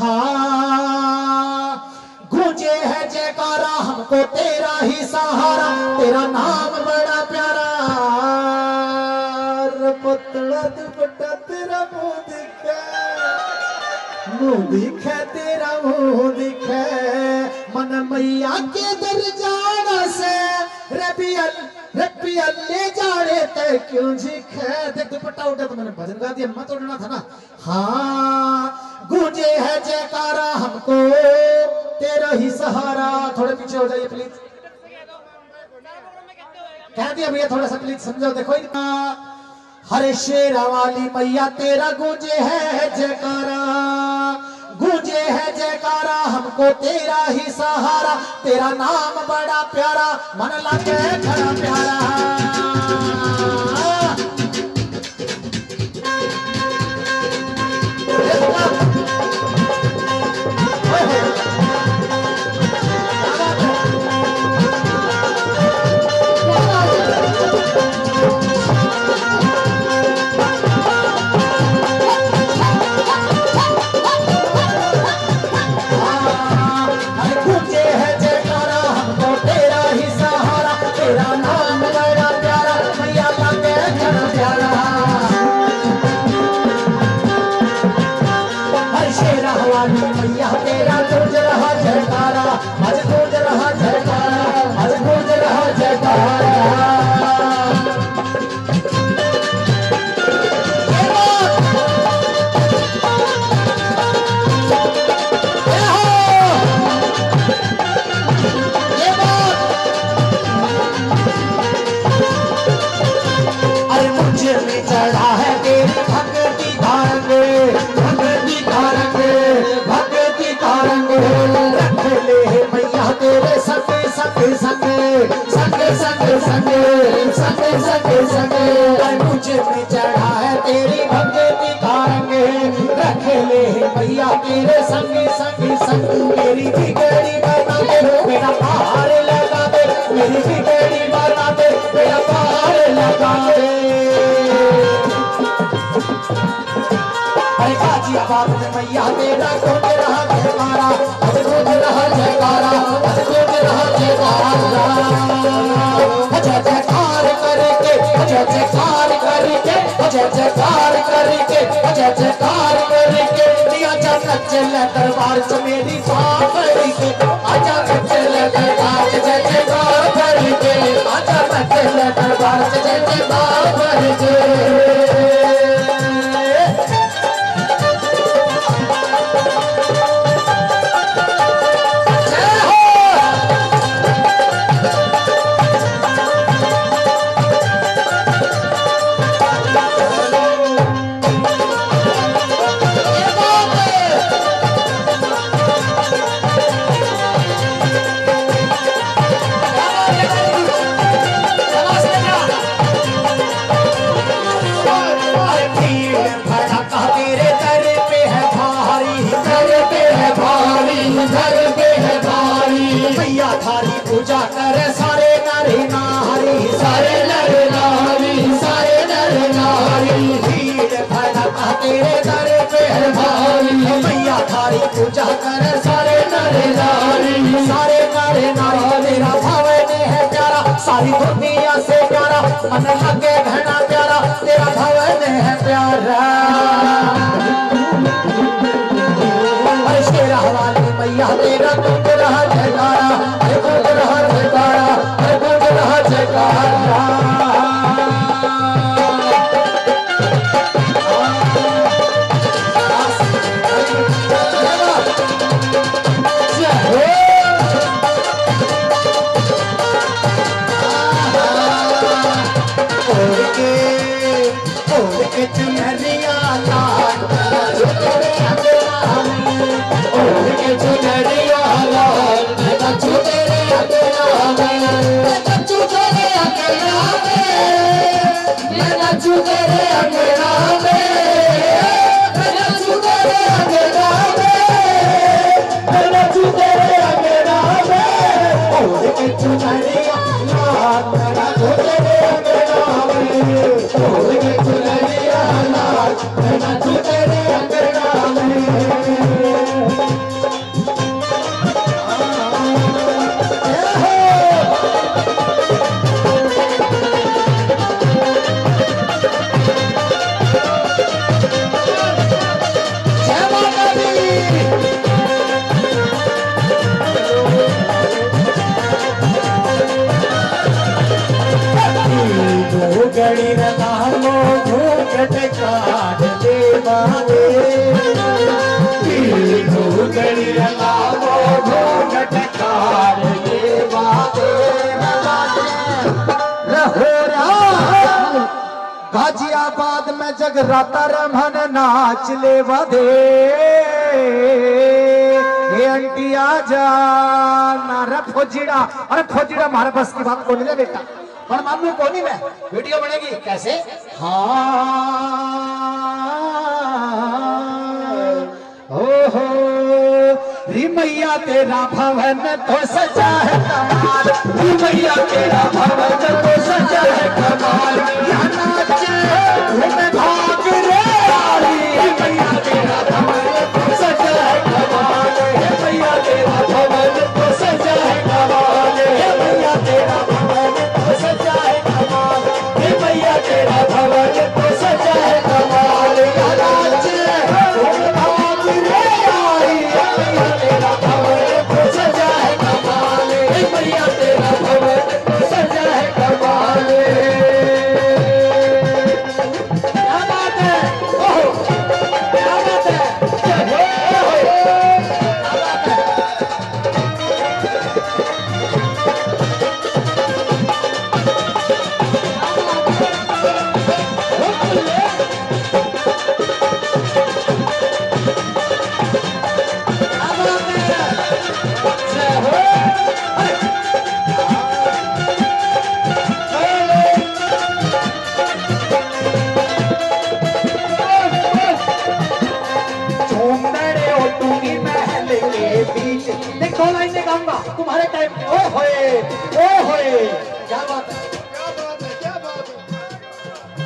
Speaker 2: हाँ, गूंजे है जयकारा हमको तेरा ही सहारा, तेरा नाम बड़ा प्यारा। पतला दुपट्टा तेरा मुंह दिखे, मुंह दिखे तेरा मुंह दिखे, मन मैया के दर जाना से रबियल ले जाने ते क्यों झिखे। देख दुपट्टा उठा तो मैंने भजन गा दिया, मत उड़ना था ना। हाँ, गूंजे है जयकारा हमको तेरा ही सहारा। थोड़े पीछे हो जाइए प्लीज, कह दिया भैया, थोड़ा सा प्लीज समझो। देखो हरे शेरा वाली मैया तेरा गूंजे है जयकारा, गूंजे है जयकारा हमको तेरा ही सहारा, तेरा नाम बड़ा प्यारा, मन लगे खड़ा प्यारा। मैया तेरा गूंज रहा जयकारा, आज गूंज रहा जयकारा, आज गूंज रहा जयकारा। अरे मुझे में चढ़ा है तेरी भक्ति का रंग, भक्ति का रंग, भक्ति का रंग। रख ले मैया तेरे संग संग संग संग संग संग संग संग संग। मुझे में चढ़ा है तेरी भक्ति का रंग, रख ले मैया तेरे संग संग संग। मेरी बिगड़ी बना दे, मेरा पार लगा दे, मेरी बिगड़ी बना दे, मेरा पार लगा दे। अरे गाजियाबाद में मैया तेरा गूंज रहा जयकारा, आज गूंज रहा जयकारा, आज गूंज रहा जयकारा। जय जयकार करके, जय जयकार करके, जय जयकार करके, जय जयकार करके, दिया जन्नत चले दरबार से मेरी बात करके, आजा चले दरबार से जय जयकार करके, आजा चले दरबार से जय जयकार करके। पूजा करे सारे नर नारी, सारे नर नारी, सारे नर नारी। भीड़ भड़का तेरे दर पे है भारी, मैया थारी पूजा करे सारे नर नारी, सारे नर नारी। तेरा भवन है प्यारा, सारी दुनिया से प्यारा, मन लगे घना प्यारा, तेरा भवन है प्यारा। शेरा वाली मैया तेरा गूंज रहा जयकारा, गूंज रहा जयकारा, गूंज रहा जयकारा। नाचू तेरे अंगना में, मैं नाचू तेरे अंगना में, मैं नाचू तेरे अंगना में, ओढ़ के चुनरिया लाल, मैं नाचू तेरे अंगना में, ओढ़ के चुनरिया लाल, मैं नाचू तेरे अंगना में। गड़ी रंगालो घूंघट काट दे बाबे, गड़ी रंगालो घूंघट काट दे बाबे, गाजियाबाद में जगराता रमन नाच ले वादे, ये आंटी आजा ना फौजीड़ा, अरे फौजीड़ा हमारे बस की बात को नहीं ले बेटा, पर मालूम कौन ही मैं वीडियो बनेगी कैसे। हाँ ओहो री मैया तेरा भवन तो सजा है कमाल, री मैया तेरा भवन तो सजा है कमाल, यहाँ नाचे भाग रे री मैया तेरा भवन तो सजा है कमाल, हे मैया तेरा भवन तो सजा है कमाल, हे मैया तेरा भवन तो सजा है कमाल, हे मैया तेरा भवन तो सजा है कमाल, यहाँ नाचे भाग रे मैया तेरा भवन तो सजा है कमाल, हे मैया तेरा भवन तो सजा है कमाल। क्या बात है, ओहो क्या बात है, क्या बात है। देखो लाइन गाऊंगा तुम्हारे टाइम पे, ओ होए क्या बात है, क्या बात है, क्या बात है।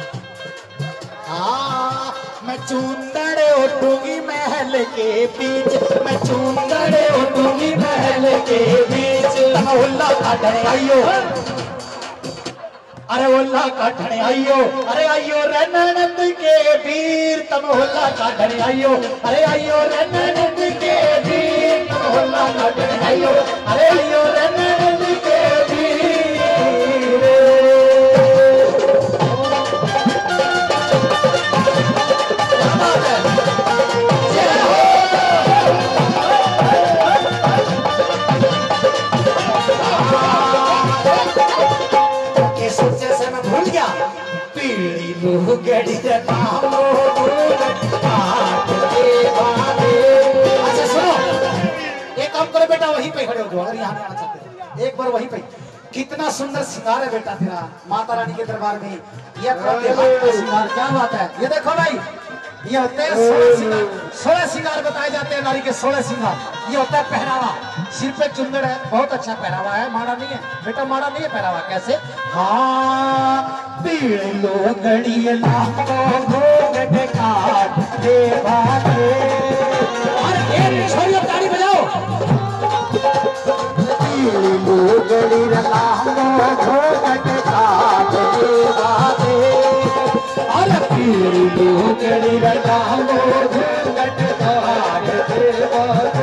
Speaker 2: हाँ मैं चूंदड़े उठूंगी महल के बीच, मैं चूंदड़े उठूंगी महल के बीच, उल्ला काटने आइयो, अरे उल्ला काटने आइयो, अरे आइयो रे ननद के वीर, तम उल्ला काटने आइयो, अरे आइयो रे ननद के वीर, तम उल्ला काटने आइयो, अरे आइयो रे ननद के वीर। क्या बात है, जय हो। सोचे से मैं भूल गया, पीड़ी लुगड़ी नामो अच्छा सुनो, एक काम करो बेटा, वहीं पे खड़े हो जाओ, अगर यहाँ नहीं आना चाहते एक बार वहीं पे। कितना सुंदर श्रृंगार है बेटा तेरा माता रानी के दरबार में, ये श्रृंगार क्या बात है। ये देखो भाई, ये होते हैं 16 श्रृंगार बताए जाते हैं नारी के, 16 श्रृंगार। ये होता है पहनावा, सिर पे चुंदड़ है, बहुत अच्छा पहनावा है, माड़ा नहीं है बेटा, माड़ा नहीं है पहनावा। कैसे, हाँ पीड़ लो गड़ी लाखों घूंघट काट दे बाटे, अरे एक छोरियों ताली बजाओ। पीड़ लो गड़ी लाखों घूंघट काट दे बाटे, अरे पीड़ लो गड़ी लाखों घूंघट काट दे बाटे।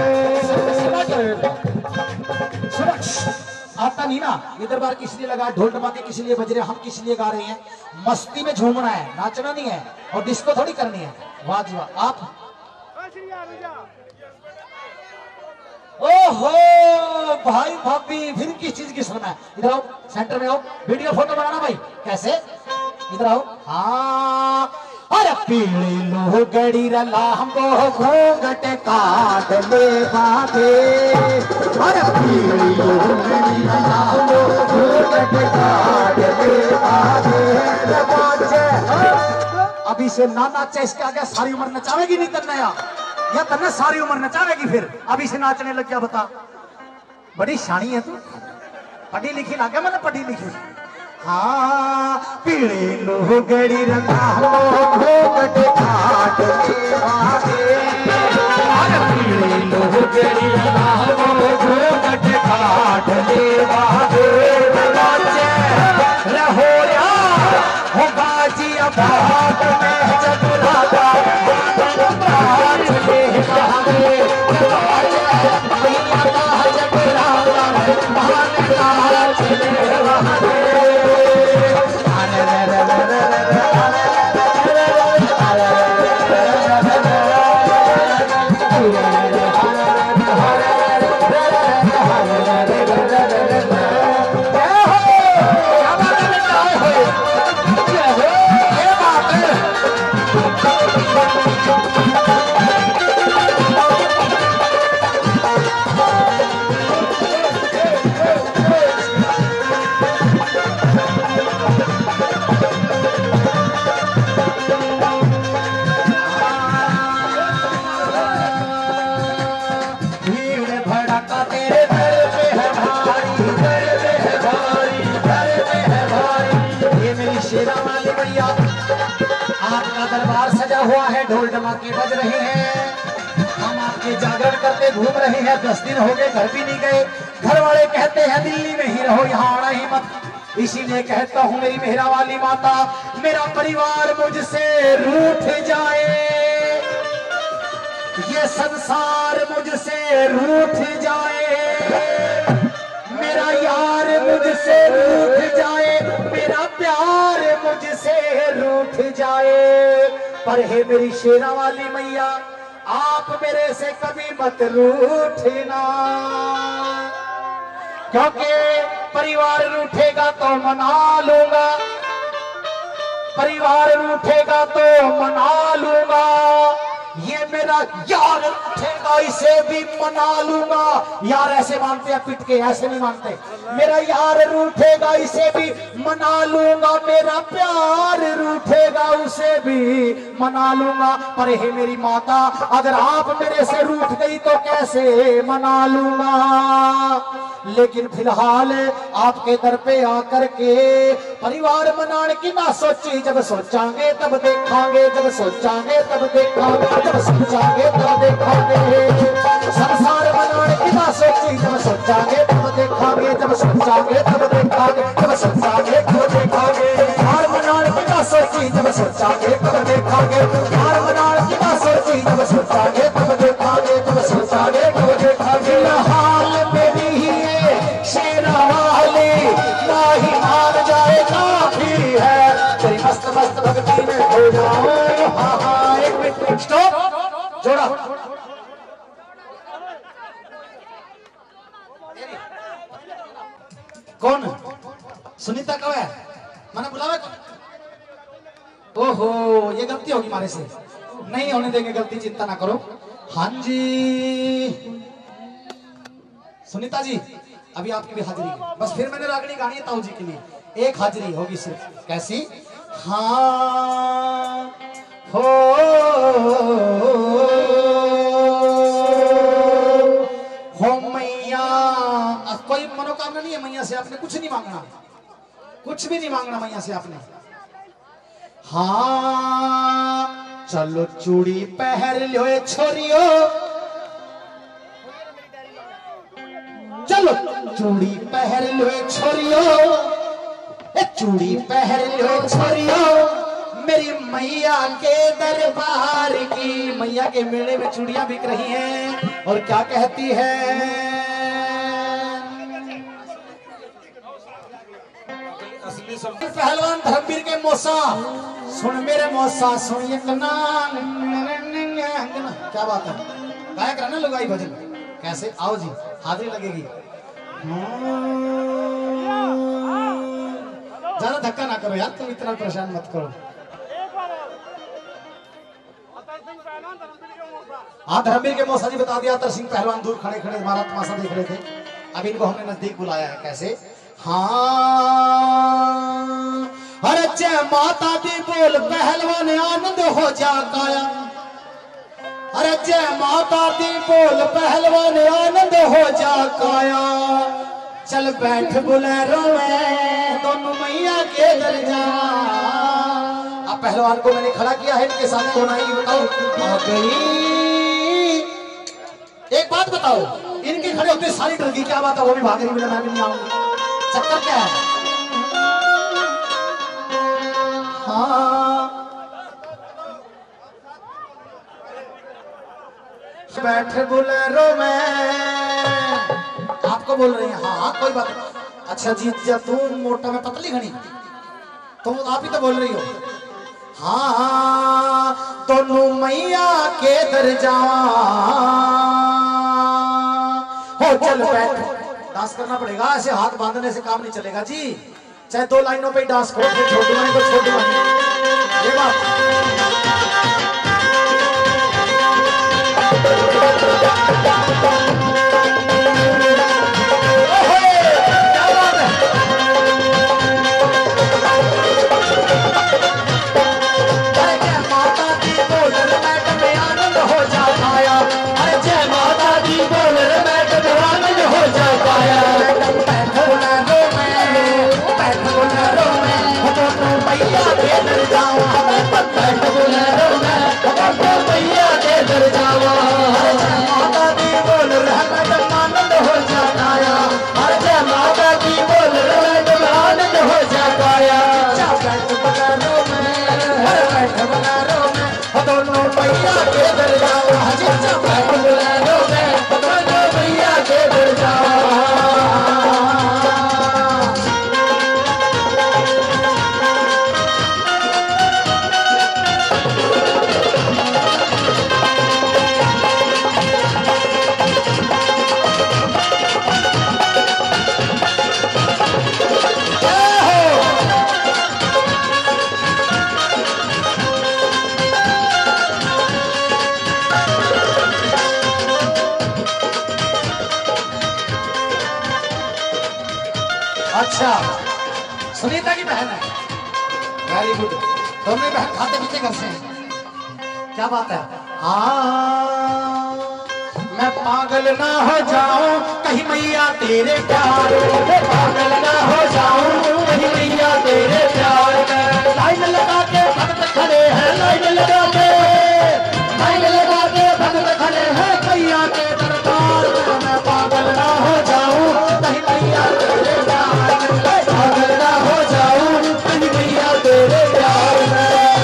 Speaker 2: आता नहीं ना, ये दरबार किस लिए लगा, ढोल टमाके किस लिए बज रहे, हम किस लिए गा रहे हैं, मस्ती में झूमना है, नाचना नहीं है, और डिस्को थोड़ी करनी है। वाह जी वाह। आप ओहो भाई भाभी फिर किस चीज की सुना है, इधर आओ सेंटर में आओ, वीडियो फोटो बनाना भाई। कैसे, इधर आओ। हाँ अरे पीली लो गड़ी रलाम्बो घूंघट काट ले बाबे, अरे पीली लो गड़ी रलाम्बो घूंघट काट ले बाबे। से ना नाचे इसके आगे सारी उम्र नचावेगी नहीं तन्ने या तन्ने सारी उम्र नचावेगी फिर अभी से नाचने लग गया बता। बड़ी शानी है तू, पढ़ी लिखी लागे मैंने पढ़ी लिखी। हाँ पीड़े लोहगड़ी रंगा घोघट घाट पीड़े लोहगड़ी रंगा घोघट घाट रहो हो बाजी अभाग में चतुराता हुआ है, ढोल धमाके बज रहे हैं, हम आपके जागरण करते घूम रहे हैं। 10 दिन हो गए घर भी नहीं गए, घर वाले कहते हैं दिल्ली में ही रहो, यहाँ आना ही मत। इसीलिए कहता हूँ मेरी मेहरा वाली माता, मेरा परिवार मुझसे रूठ जाए, ये संसार मुझसे रूठ जाए, मेरा यार मुझसे रूठ जाए, मेरा प्यार मुझसे रूठ जाए, पर हे मेरी शेरा वाली मैया आप मेरे से कभी मत रूठना, क्योंकि परिवार रूठेगा तो मना लूंगा, परिवार रूठेगा तो मना लूंगा, ये मेरा यार रूठेगा इसे भी मना लूंगा। यार ऐसे मानते हैं पिट के, ऐसे नहीं मानते। मेरा यार रूठेगा इसे भी मना लूंगा, मेरा प्यार रूठेगा उसे भी मना लूंगा, पर हे मेरी माता अगर आप मेरे से रूठ गई तो कैसे मना लूंगा। लेकिन फिलहाल आपके दर पे आकर के परिवार मनाने की ना सोची, जब सोचांगे तब देखांगे, जब सोचांगे तब देखांगे, जब सोचांगे तब देखांगे। संसार मनाने की ना सोची, जब सोचांगे तब देखांगे, जब सोचांगे तब देखांगे, जब सोचांगे तब देखांगे। हार मनाने की ना सोची, जब सोचांगे तब देखांगे, हार मनाने की ना सोची, जब सोचांगे तब देखांगे, जब सोचांगे तब देखांगे। हाल मेरी ही मान जाए काफी है, तेरी मस्त मस्त भक्ति में हो जाओ। हाँ हाँ एक मिनट स्टॉप, जोड़ा। कौन सुनीता कब है, मैंने बुलावा? ओहो ये गलती होगी हमारे से, नहीं होने देंगे गलती, चिंता ना करो। हाँ जी सुनीता जी अभी आपकी भी हाजिरी है, बस फिर मैंने रागनी गानी है ताऊ जी के लिए, एक हाजिरी होगी सिर्फ। कैसी? हाँ हो मैया, कोई मनोकामना नहीं है मैया से, आपने कुछ नहीं मांगना, कुछ भी नहीं मांगना मैया से आपने। हाँ चलो चूड़ी पहन लो छोरियो, चलो चूड़ी पहन लो छोरियो, चूड़ी पहन लो छोरियो, मेरी मैया के दरबार की। मैया के मेले में चूड़ियां बिक रही हैं और क्या कहती है? पहलवान धर्मवीर के मौसा, सुन मेरे मौसा सुन ये क्या बात है, गायक रहना लुगाई भजन। कैसे? आओ जी हाजिरी लगेगी। ज्यादा धक्का ना करो यार, तुम इतना परेशान मत करो। हाँ धर्मवीर के मौसा जी बता दिया, अतर सिंह पहलवान दूर खड़े खड़े हमारा तमाशा देख रहे थे, अब इनको हमने नजदीक बुलाया है। कैसे? हाँ अरे जय माता दी बोल पहलवान आनंद हो जा काया। अरे जय माता दी बोल पहलवान आनंद हो जा काया। चल बैठ बुलेरो में दोनों मैया के दर जा। अब पहलवान को मैंने खड़ा किया है, इनके साथ कौन आएगी बताओ। आ गई। एक बात बताओ, इनके खड़े होते सारी डर गई, क्या बात है? वो भी भाग रही, मैं भी नहीं आऊंगी, चक्कर क्या है? हाँ बैठे बोलेरो में आपको बोल रही है। हाँ हाँ कोई बात नहीं। अच्छा जी जब तुम मोटा में पतली घनी, तुम आप ही तो बोल रही हो। हाँ दोनों मैया के दर जा हो। चल बैठ, डांस करना पड़ेगा, ऐसे हाथ बांधने से काम नहीं चलेगा जी। चाहे 2 लाइनों पे डांस करो, फिर छोड़ दूंगा तो छोड़ दूंगा। ये बात अच्छा सुनीता की बहन है, वेरी गुड। दोनों बहन खाते पीते घर से हैं, क्या बात है। हाँ मैं पागल ना हो जाऊं कहीं मैया तेरे प्यार में, पागल ना हो जाऊं कहीं मैया तेरे प्यार में। लाइन लगा के भक्त खड़े हैं, लाइन लगा के भक्त खड़े हैं मैया के दरबार में। मैं पागल ना हो जाऊं कहीं मैया तेरे प्यार में, पागल ना हो जाऊं कहीं मैया तेरे प्यार में।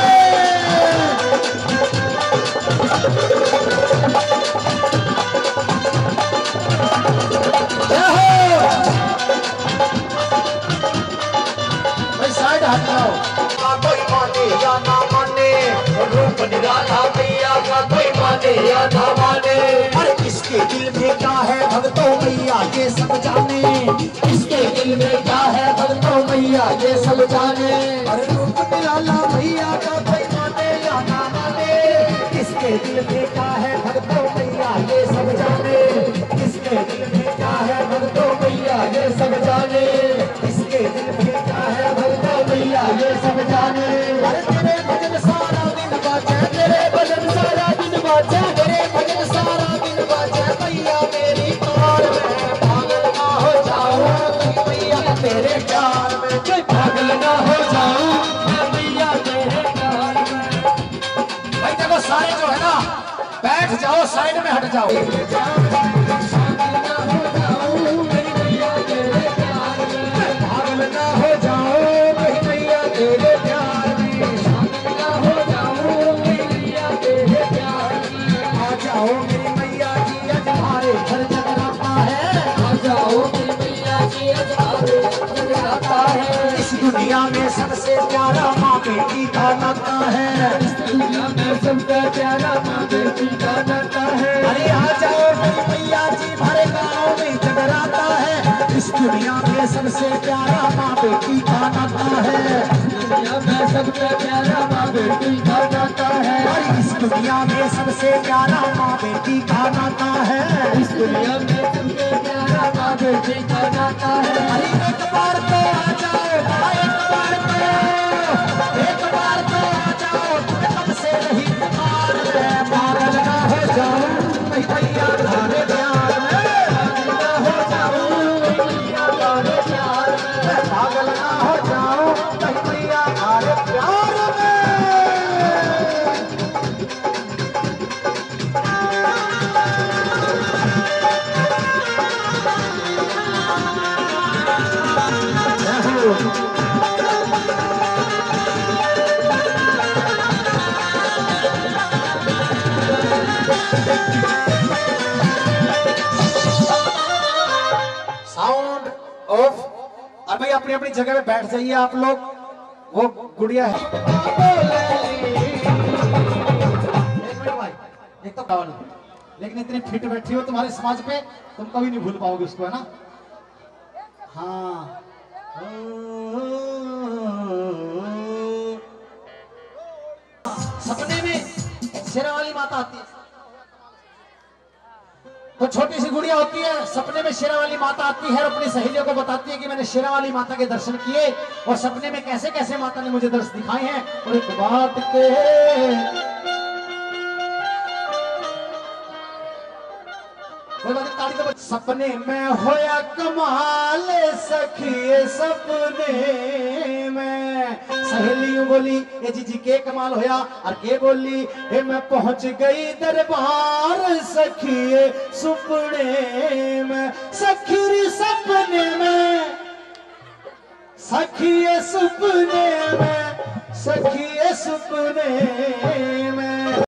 Speaker 2: साइड हट जाओ। कोई माने या ना माने, रूप निराला मैया का कोई माने या ना माने। अरे किसके दिल में क्या है भक्तों मैया ये सब जाने, किसके दिल में क्या है भक्तों मैया ये सब जाने। अरे रूप निराला मैया का कोई माने या ना माने, किसके दिल में क्या है भक्तों मैया ये सब जाने, किसके दिल में क्या है भक्तों मैया ये सब जाने, किसके दिल में क्या है भक्तों मैया ये सब जाने। अरे तेरे भजन सारा दिन बाजे, तेरे भजन सारा दिन बाजे, तेरे भजन सारा दिन बाजे मैया मेरी कार में। पागल ना हो जाऊं मैया तेरे प्यार में, कोई पागल ना हो जाऊं मैया तेरे प्यार में। भाई देखो सारे जो है ना बैठ जाओ, साइड में हट जाओ। दुनिया में सबसे प्यारा माँ बेटी का नाता है, इस दुनिया में सबसे प्यारा माँ बेटी का नाता है। अरे आ जाओ मेरी मैया जी भरे गाँव में जगराता है, इस दुनिया में सबसे प्यारा माँ बेटी का नाता है, दुनिया में सबसे प्यारा माँ बेटी का नाता है। इस दुनिया में सबसे प्यारा माँ बेटी का नाता है, इस दुनिया में सबसे प्यारा माँ बेटी का नाता है। अरे एक बार तो आ जाओ, एक बार तो साउंड ऑफ। और भाई अपनी अपनी जगह पे बैठ जाइए आप लोग। वो गुड़िया है। एक मिनट भाई, एक तो गाओ नहीं, लेकिन इतनी फिट बैठी हो तुम्हारे समाज पे, तुम कभी नहीं भूल पाओगे उसको, है ना? हाँ। सपने में शेरा वाली माता आती है, तो छोटी सी गुड़िया होती है, सपने में शेरा वाली माता आती है और अपनी सहेलियों को बताती है कि मैंने शेरा वाली माता के दर्शन किए और सपने में कैसे कैसे माता ने मुझे दर्शन दिखाए हैं। और एक बात के सपने में होया कमाल सखिए, सपने में सहेलियों बोली ए जी के कमाल होया, और के बोली ए मैं पहुंच गई दरबार सखिए सुपने में। सखी सपने में, सखिए सुपने में, सखिए सुपने में।